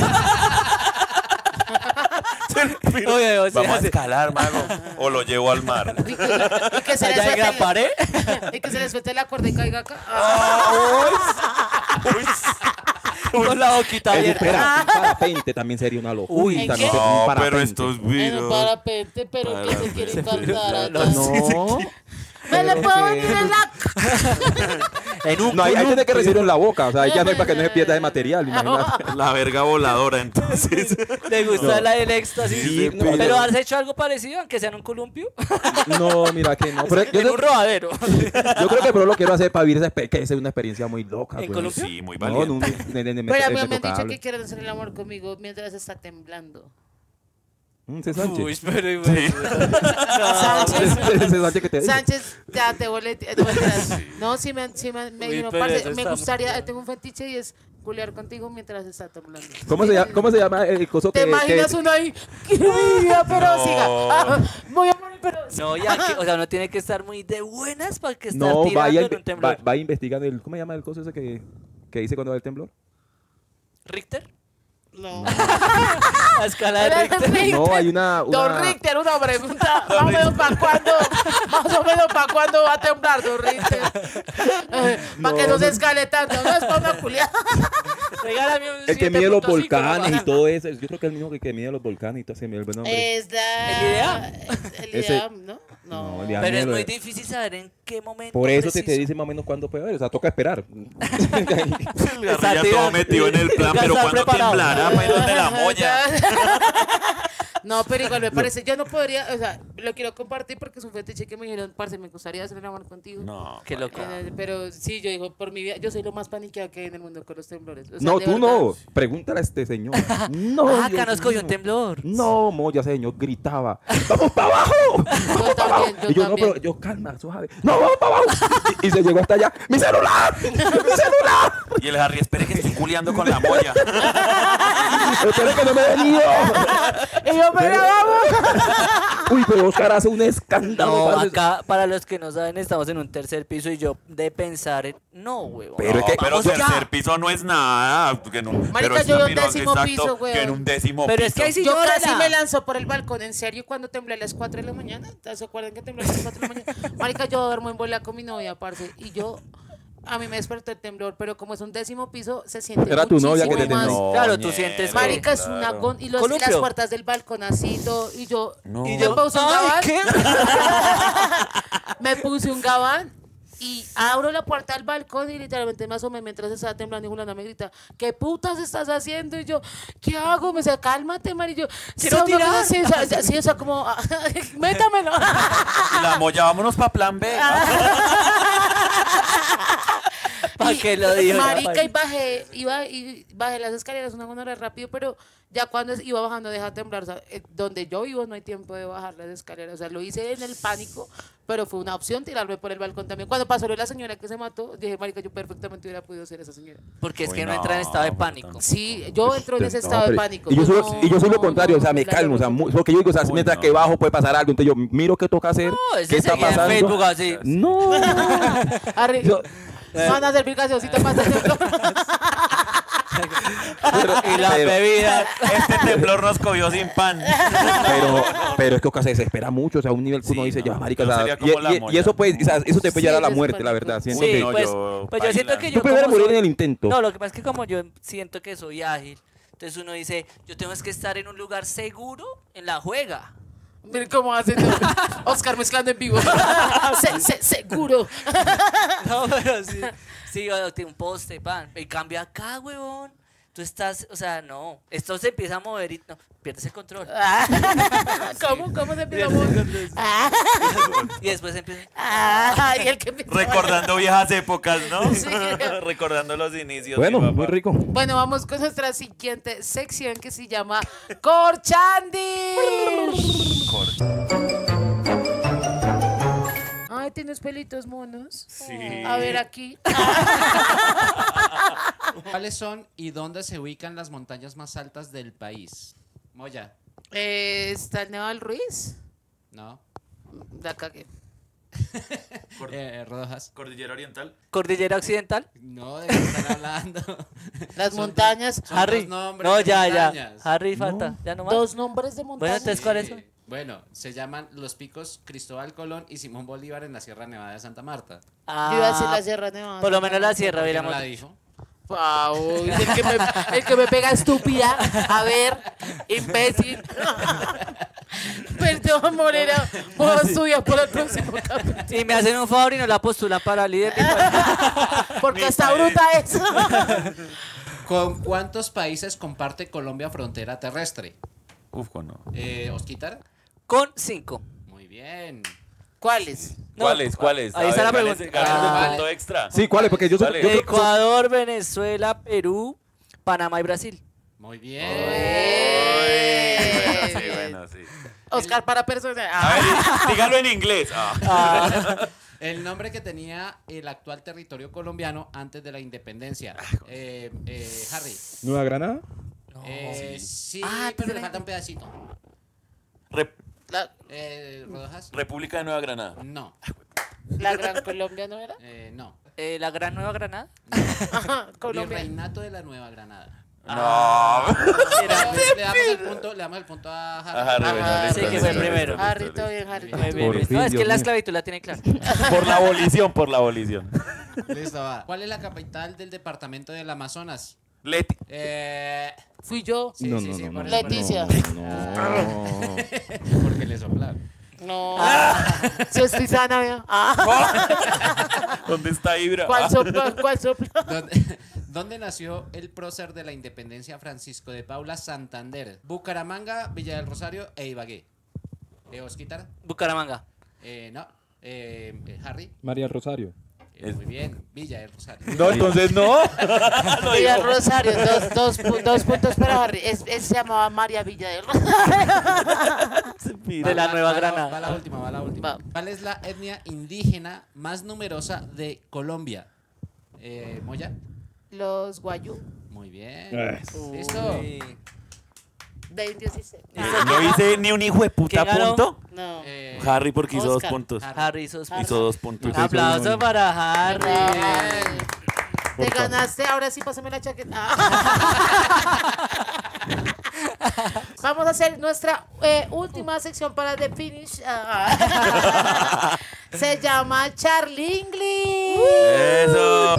Oye, o sea, Vamos a sí. escalar, mago. O lo llevo al mar. Y que, y que se les Allá en la suelte, pared. y que se les suelte la cuerda y caiga acá. Uy. Con la boquita Eso, abierta. espera, un parapente también sería una locura. Uy, ¿en no qué? sé, un No, pero parapente. estos En un virus. parapente, pero que se quiere infartar acá. No. Me le pero puedo que- venir en la... En un No, ahí, ahí tiene que recibirlo en la boca. O sea, ahí ya no hay para que no se pierda de Ah. material. Imagínate. La verga voladora, entonces. Le gusta la del éxtasis. Sí, no, Pero no. ¿has hecho algo parecido, aunque sea en un columpio? No, mira que no. Pero yo, En un rodadero. yo creo que pero lo quiero hacer para vivir esa experiencia, que es una experiencia muy loca. ¿En güey. Colombia? Sí, muy No, valiente. no, ne- ne- ne- Pero a mí me- me han dicho tocable. que quieren hacer el amor conmigo mientras está temblando. Mm, ese Sánchez. Uy, pero igual. Sánchez, Ese Sánchez que te dice. Sánchez, ya te volé. No, mentiras. No, sí me, sí me, me Uy, dijeron, pero parce, eso me está gustaría, muy tengo un fetiche y es culiar contigo mientras está temblando. ¿Cómo se llama, cómo se llama el coso ¿Te que, imaginas que- uno ahí? ¡Qué vida! Pero No. siga. Ah, voy a morir, pero No, ya que, o sea, uno tiene que estar muy de buenas para que estar No, tirando vaya, en un temblor. va, va investigando el, ¿cómo se llama el coso ese que, que dice cuando va el temblor? ¿Richter? no. La escala de Richter. No, hay una, Don una Richter, una pregunta. Más o menos para cuándo, más o menos para cuándo va a temblar, Don Richter. Para que no se escale tanto, no es para una culiada. Regálame un el que mide los siete punto cinco, volcanes y nomás. todo eso. Yo creo que es el mismo que, que mide los volcanes y todo ese, me olvidó el nombre. Es la... ¿El IDEAM? El Ese- IDEAM, ¿no? No, No. el IDEAM. Pero es Miedo, muy eh. difícil saber en qué momento. Por eso te, te preciso. dice más o menos cuándo puede haber. O sea, toca esperar. El Está Garrilla todo tirando. metido en el plan, Ya pero está cuando preparado. temblará, menos de la moña. No, pero igual me parece, yo no podría, o sea, lo quiero compartir porque es un fetiche que me dijeron, parce, me gustaría hacer el amor contigo. No. Qué loco. Eh, Pero sí, yo digo, por mi vida, yo soy lo más paniqueado que hay en el mundo con los temblores. O sea, No, de tú verdad. no. Pregúntale a este señor. No. Ah, acá Dios nos cogió un mío. temblor. No, Moya, ese señor gritaba. ¡Vamos para abajo! Yo también, yo y yo, también. no, pero yo, calma, suave. ¡No, vamos para abajo! Y, y se llegó hasta allá. ¡Mi celular! ¡Mi celular! Y el Harry, espere que estoy culeando con la moña. Espera que no me he venido. Y yo, pero vamos. Uy, pero Oscar hace un escándalo. No, parce. acá, para los que no saben, estamos en un tercer piso y yo de pensar en... No, huevón. Pero No, es que- pero vamos ya. tercer piso no es nada. Que no, pero yo está, en un mira, décimo exacto, piso, weón. que en un décimo Pero piso. es que ahí sí Yo llórala. casi me lanzo por el balcón, en serio, cuando temblé a las cuatro de la mañana. ¿Se acuerdan que temblé a las cuatro de la mañana? Marica, yo duermo en bola con mi novia, parce, y yo... A mí me despertó el temblor, pero como es un décimo piso, se siente Era tu novia que te muchísimo más. tembló. Claro, tú sientes que- Marica, es una claro. gon... Y, los, y las Columpio. puertas del balcón así y todo, y yo... No. Y yo me puse un Ay, gabán. ¿qué? Me puse un gabán y abro la puerta del balcón y literalmente me asomé mientras estaba temblando y Juliana me grita, ¿qué putas estás haciendo? Y yo, ¿qué hago? Me dice, cálmate, Mari. Y yo, Quiero "Sí, no, tirar". Sí, o sea, sí, o sea, como, métamelo. Y la moña, vámonos para plan B. ¿Para qué lo dijo? Marica, y bajé, iba, y bajé las escaleras una hora rápido, pero ya cuando iba bajando deja temblar. O sea, eh, donde yo vivo no hay tiempo de bajar las escaleras. O sea, lo hice en el pánico, pero fue una opción tirarme por el balcón también. Cuando pasó lo de la señora que se mató, dije, marica, yo perfectamente hubiera podido ser esa señora. Porque es Uy, que no no, entra en estado de pero pánico. tan- Sí, yo entro en ese No, estado de pero- pánico. Y yo, soy, No, y yo soy lo no, contrario, o sea, no, me la calmo. O sea, verdad. mu- porque yo digo, o sea, Uy, mientras no. que bajo puede pasar algo. Entonces yo miro qué toca hacer. No, ese ¿Qué está seguía en pasando? Facebook así. No. Arre, Yo- van a servir gaseosita para hacer Y la Pero- bebida. Este temblor nos cogió sin pan. pero, pero es que Oscar se desespera mucho, o sea, a un nivel que uno Sí, dice, no, ya, marica, yo o sea, sería y, como la y- y moña. eso pues, o sea, eso te puede Sí, llevar a la es muerte, la pánico. verdad. Siento Sí, que no, pues, yo pues yo siento baila. que yo tú prefieres como morir soy- en el intento. No, lo que pasa es que como yo siento que soy ágil, entonces uno dice, yo tengo es que estar en un lugar seguro en la juega. Miren cómo hacen Oscar mezclando en vivo. Se- se- seguro. No, pero sí. Sí, o tiene un poste, pan. Y cambia acá, huevón. Tú estás, o sea, no. Esto se empieza a mover y no, pierdes el control. ¿Cómo? ¿Cómo se empieza a Pierdes el mover? control. Ah, Y después empieza. ah, y el que empieza a bailar. Recordando viejas épocas, ¿no? Sí. Recordando los inicios. Bueno, mi papá. muy rico. Bueno, vamos con nuestra siguiente sección que se llama Corchandi. Ay, tienes pelitos monos. Sí. A ver aquí. ¿Cuáles son y dónde se ubican las montañas más altas del país? Moya, Eh, ¿Está el Neval Ruiz? ¿no? La cagué. Eh, Rojas, Cordillera Oriental. Cordillera Occidental. no, ¿de qué están hablando? Las Son montañas. Son Harry. dos nombres No, de ya, ya. montañas. Harry falta. Ya no más. Dos nombres de Bueno, montañas. entonces, ¿cuáles son? Eh, Bueno, se llaman los picos Cristóbal Colón y Simón Bolívar en la Sierra Nevada de Santa Marta. Ah, Yo iba a decir la Sierra Nevada. por lo menos la sierra, ¿Por qué hubiéramos no la dicho. dijo? Pau, el que, me, el que me pega estúpida. A ver, imbécil. Perdón, Morera. Puedo estudiar por el próximo capítulo. Y me hacen un favor y no la postulan para líder. Porque está bruta eso. ¿Con cuántos países comparte Colombia frontera terrestre? Uf, con no. Eh, ¿Osquitar? Con cinco. Muy bien. ¿Cuáles? No, ¿Cuáles? ¿Cuáles? ahí A está ver, la gánese- pregunta. gánese Ah, un punto vale. extra. Sí, ¿cuál es? Porque yo soy... ¿Cuál yo es? creo- Ecuador, Venezuela, Perú, Panamá y Brasil. Muy bien. Bueno, sí, bueno, sí. Oscar para personas. A ver, dígalo en inglés. Ah. El nombre que tenía el actual territorio colombiano antes de la independencia. Eh, eh, Harry. ¿Nueva Granada? Eh, sí, Ah, pero pero- le falta un pedacito. Rep- La, Eh, ¿Rodojas? República de Nueva Granada. No. la Gran Colombia, ¿no era? Eh, no. Eh, la Gran Nueva Granada. Ajá, Colombia. Virreinato de la Nueva Granada. No. Le, le damos el punto, le damos el punto a Harry. A Harry, bueno, Ah, listo, sí, que listo, fue listo, primero. listo, Harry, listo, todo listo. bien, Harry. Muy bien, Por bien. fin, No, es que Dios la mío. esclavitud la tiene clara. Por la abolición, por la abolición. Listo, va. ¿Cuál es la capital del departamento del Amazonas? Leti. Eh, Fui yo. sí, no, sí, no, sí, no, por no, eso, Leticia. No. porque le soplaron. No. Si estoy sana, vea. Ah. ¿Dónde está Ibra? ¿Cuál sopla? ¿Cuál sopla? ¿Dónde, dónde nació el prócer de la independencia Francisco de Paula Santander? Bucaramanga, Villa del Rosario e Ibagué. Eh, ¿Osquitar? Bucaramanga. Eh, no. Eh, eh, Harry. María Rosario. Eh, muy bien, Villa del Rosario. No, entonces no. Villa del Rosario, dos, dos, pu- dos puntos para Harry. Es, él se llamaba María Villa del Rosario. De la Va- Nueva va la- Granada. Va la última, va la última. Va. ¿Cuál es la etnia indígena más numerosa de Colombia? Eh, ¿Moya? Los Guayú. Muy bien. Eso. ¿Listo? Uy. De indios y se- No hice ni un hijo de puta ¿Quién ganó? punto. No. Eh, Harry porque hizo dos Oscar. puntos. Harry. Harry hizo dos puntos. Hizo dos puntos. Un aplauso para Harry. Ay, te ganaste, ahora sí pásame la chaqueta. Vamos a hacer nuestra eh, última sección para The Finish. Ah. Se llama Charlie English. Eso.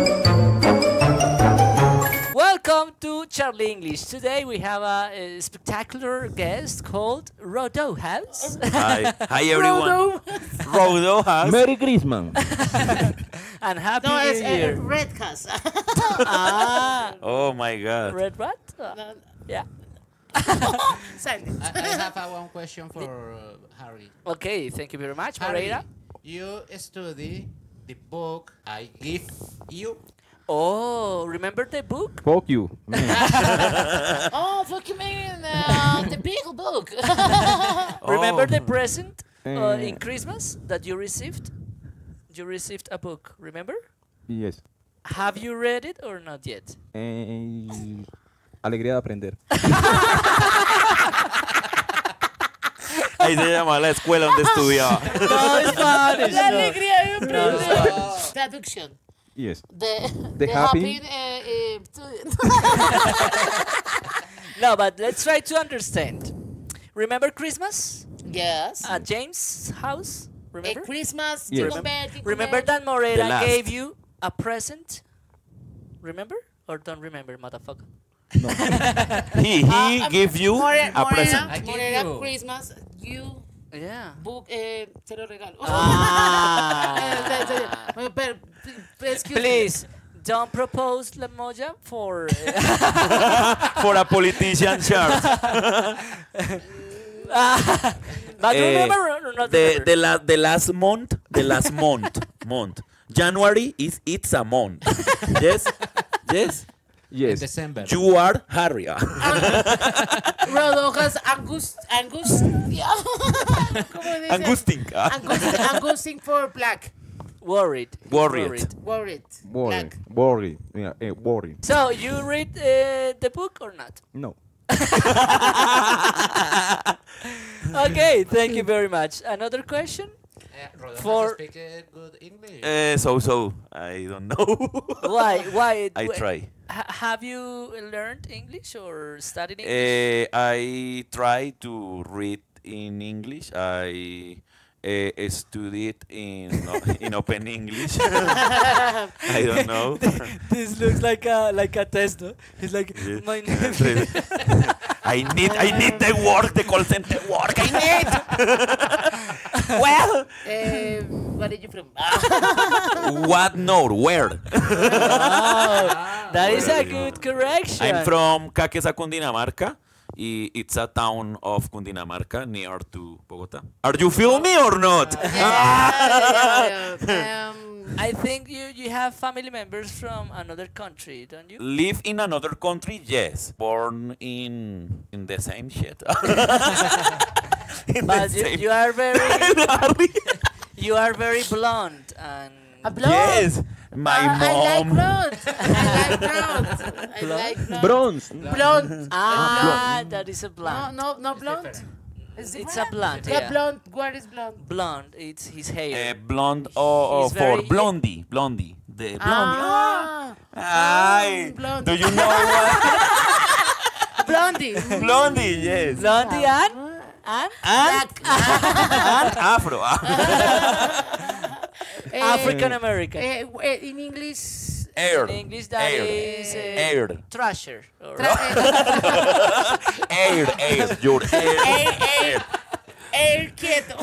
Welcome to Charlie English. Today we have a, a spectacular guest called Rodo House. Hi, hi everyone. Rodo. Rodo House. Merry Christmas. And happy No, New es eh, Year. Red House. Ah, Oh my god. Red what? Uh, yeah. Silent. I, I have a one question for uh, Harry. Okay, thank you very much, Harry, Moreira. you study the book I give you. Oh, remember the book? Fuck you. Man. Oh, fuck you, man. Uh, the big book. Remember Oh. the present uh, Eh. in Christmas that you received? You received a book, remember? Yes. Have you read it or not yet? Eh, alegría de aprender. Ahí se llama la escuela donde estudiaba. No, Spanish. La alegría de No, aprender. Spanish. Traducción. Yes. The, The the happy- happy, eh, eh, student. No, but let's try to understand. Remember Christmas Yes. at James' house? Eh, Remember? Christmas, Yes. Jingle Bell, Jingle Remember Bell. that Moreira The last. gave you a present? Remember? Or don't remember, motherfucker? No. He, he Ah, give you Morena, a present. I give Morena, you. Christmas, you Yeah. book, eh, se lo regalo. Ah. Eh, pero, pero, excuse me. Please, don't propose La Moya for... For a politician chart. But Eh, remember or not the, remember? the, la, the last month, the last month, month. January is it's a month. Yes, yes. En Yes. December. You are Harry. Rodojas Angust, Angustia. ¿Cómo dice? Angusting. ah. Angusting, Angusting for black. Worried. Worried. Worried. Worry. Black. Worry. Yeah, eh, worry. So, you read uh, the book or not? No. Okay, thank you very much. Another question? Eh, Rodolfo For- speak eh, good English. Eh, so so. I don't know. Why? Why? I wh- try. ha- have you learned English or studied English? Eh, I try to read in English. I uh, studied in in Open English. I don't know. This looks like a like a test, no? It's like my name. I need I need the work, the call center work. I need. Well, Eh, where are you from? what? No, where? That is a good correction. I'm from Caquesa, Cundinamarca. I- It's a town of Cundinamarca near to Bogota. Are you feel me or not? Yeah, yeah, um, I think you you have family members from another country, don't you? Live in another country? Yes. Born in in the same shit. In the But you, same- you are very you are very blonde and a blonde? Yes. My Ah, I like mom. blonde. I like blonde. I like blonde. Bronze. Blonde. ah, that is a No, blonde. no, no blonde. It's a blonde. Yeah, Yeah, blonde. What is blonde? blonde. It's his Uh, hair. blonde or He's for very- blondie. Blondie. The blondie. Ah, Ay, blonde. do you know what? blondie. Blondie, yes. Blondie and and And, and Afro. Eh, African American. eh, eh, in English. Air. In English, that Air. is uh, Air. thrasher. Or Tra- eh, Air, air, your air. eh, eh, eh, quieto.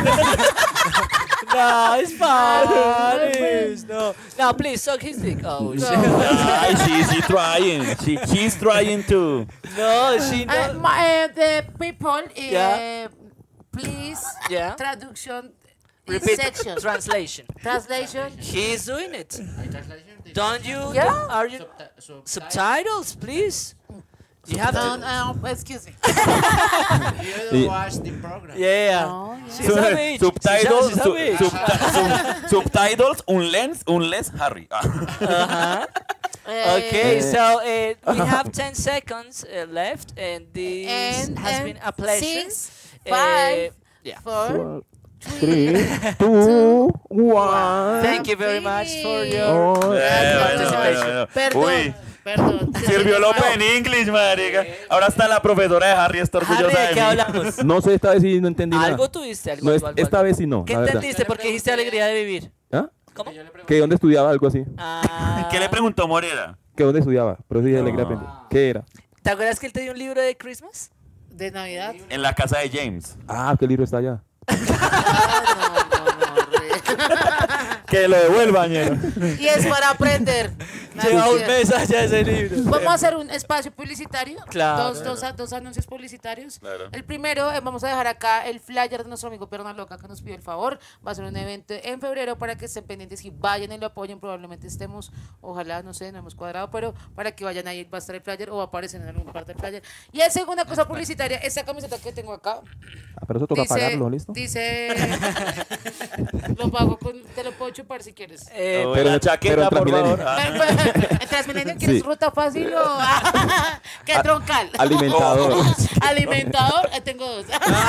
no, it's Spanish. No, no, please suck his dick. Oh, shit. Ay, she, she trying. She, she's trying to. No, she Uh, no. my, uh, the people, uh, Yeah. please, Yeah. traduction, Repeat section, translation. translation. He is doing it. ¿Hay translation? Don't you? Yeah. Are you Subti- subti- subtitles, please? You have No, to. no, excuse me. You watch the program. Yeah. No, yeah. She's a bitch. Subtitles, She's a su- bitch. subti- sub- subtitles, unless, unless Harry. Uh-huh. Eh, Okay, so uh, we have ten seconds uh, left, and this And- has and been a pleasure. six, Uh, five, yeah. four, Three, two, one. Thank you very much for your Oh, Eh, bueno, participation. bueno, bueno. Perdón, Uy, perdón. sirvió el Open English, marica. Ahora está la profesora de Harry, está Harry, orgullosa ¿de de qué mí. hablamos? no sé, esta vez sí no entendí nada. Algo tuviste, algo, No, algo, es- algo, esta algo. vez sí no, ¿Qué la verdad. entendiste? Porque dijiste alegría de vivir. ¿Ah? ¿Cómo? ¿Que dónde estudiaba algo así? Ah, ¿Qué le preguntó Morera? ¿Que dónde estudiaba? Pero sí, alegría aprender. ¿Qué era? ¿Te acuerdas que él te dio un libro de Christmas? De Navidad. En la casa de James. Ah, ¿qué libro está allá? Ah, no, no, no, re- Que lo devuelvan, ñero. Y es para aprender. Lleva un Navidad. mes allá ese libro. Vamos a hacer un espacio publicitario. Claro. Dos, dos, a- dos anuncios publicitarios. Claro. El primero, eh, vamos a dejar acá el flyer de nuestro amigo Perna Loca que nos pidió el favor. Va a ser un evento en febrero para que estén pendientes y vayan y lo apoyen. Probablemente estemos, ojalá, no sé, no hemos cuadrado, pero para que vayan ahí va a estar el flyer o va a aparecer en alguna parte del flyer. Y la segunda cosa publicitaria, esta camiseta que tengo acá. Ah, pero eso toca pagarlo, ¿listo? Dice, lo pago con, te lo puedo chupar si quieres. Eh, Oh, pero- la chaqueta, pero por Transmilenio. favor. Ah. ¿En Transmilenio quieres Sí. ruta fácil o qué troncal? Alimentador. Alimentador, eh, tengo dos.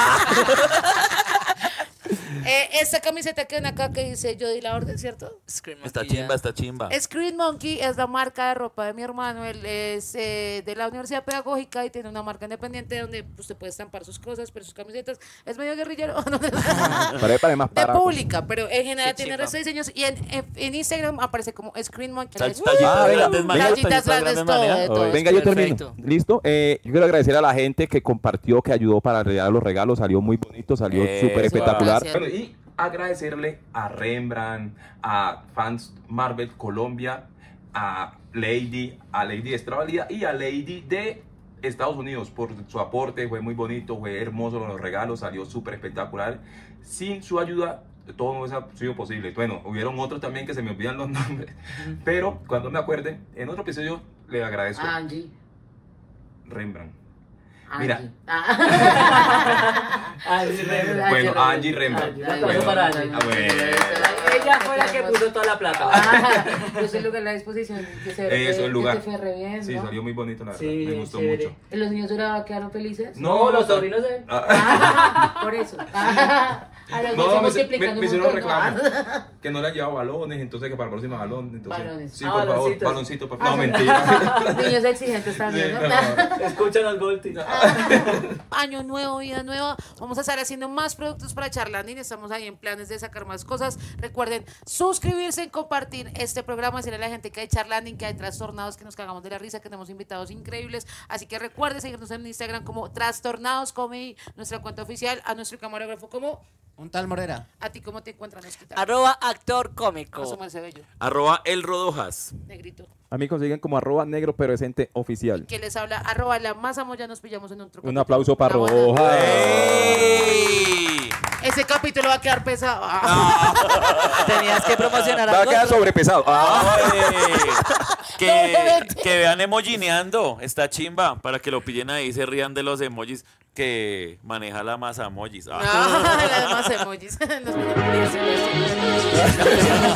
Eh, esta camiseta que ven acá que dice yo di la orden, ¿cierto? Scream Está Monkey, chimba, ya. está chimba. Screen Monkey es la marca de ropa de mi hermano. Él es eh, de la Universidad Pedagógica y tiene una marca independiente donde usted puede estampar sus cosas, pero sus camisetas. Es medio guerrillero. No, Para, para más de para. pública, pero en general Qué tiene chimba. resto de diseños. Y en, en, en Instagram aparece como Screen Monkey. Tal- Es- tallitas Ah, venga, grandes, venga. manera, Tallitas grandes, grandes, todo, manera. de todo. Venga, yo Perfecto. termino. ¿Listo? Eh, yo quiero agradecer a la gente que compartió, que ayudó para regalar los regalos. Salió muy bonito, salió Eso. súper espectacular. Gracias. Bueno, y agradecerle a Rembrandt, a Fans Marvel Colombia, a Lady, a Lady de Australia y a Lady de Estados Unidos por su aporte. Fue muy bonito, fue hermoso los regalos, salió súper espectacular. Sin su ayuda, todo no hubiese sido posible. Bueno, hubieron otros también que se me olvidan los nombres, pero cuando me acuerden, en otro episodio le agradezco. Angie. Rembrandt. Angie. Mira. Ah. Bueno, Angie Rembrandt. Angie. Bueno, para Angie. ah, bueno. Ella fue la que puso toda la plata. Ah, yo soy lugar a la disposición. Que se Eso, el lugar. Que te fue re bien, Sí, ¿no? salió muy bonito, la verdad. Sí, me gustó chévere. mucho. ¿Y los niños lloraban, quedaron felices? No, los sobrinos de él. Ah, Ah, por eso. Ah, A las No, veces me, multiplican me, me un hicieron montón, reclamo. ¿no? Que no le han llevado balones, entonces que para el próximo balón. Entonces, Balones. Sí, Ah, por favor, baloncitos. baloncito, por Ah, favor. No, sí. mentira. Niños exigentes también, Sí, ¿no? no. Escuchan al Golti. Año nuevo, vida nueva. Vamos a estar haciendo más productos para Charlanding. Estamos ahí en planes de sacar más cosas. Recuerden suscribirse, compartir este programa, decirle a la gente que hay Charlanding, que hay trastornados, que nos cagamos de la risa, que tenemos invitados increíbles. Así que recuerden seguirnos en Instagram como Trastornados Comedy, nuestra cuenta oficial, a nuestro camarógrafo como Un tal Morera. a ti cómo te encuentran, Osquita. Arroba actor cómico. José Marcelo Bello, Arroba el Rodojas. negrito. A mí consiguen como arroba negro presente oficial. Que les habla arroba la masa moya. Nos pillamos en otro Un capítulo. aplauso para La buena. Roja. ¡Ey! Ese capítulo va a quedar pesado. Tenías que promocionar Va a algo. quedar sobrepesado. Ah. Ay, que, que vean emojineando, está chimba, para que lo pillen ahí y se rían de los emojis que maneja la masa emojis. Ah. Ah, las más emojis. Nos ponemos-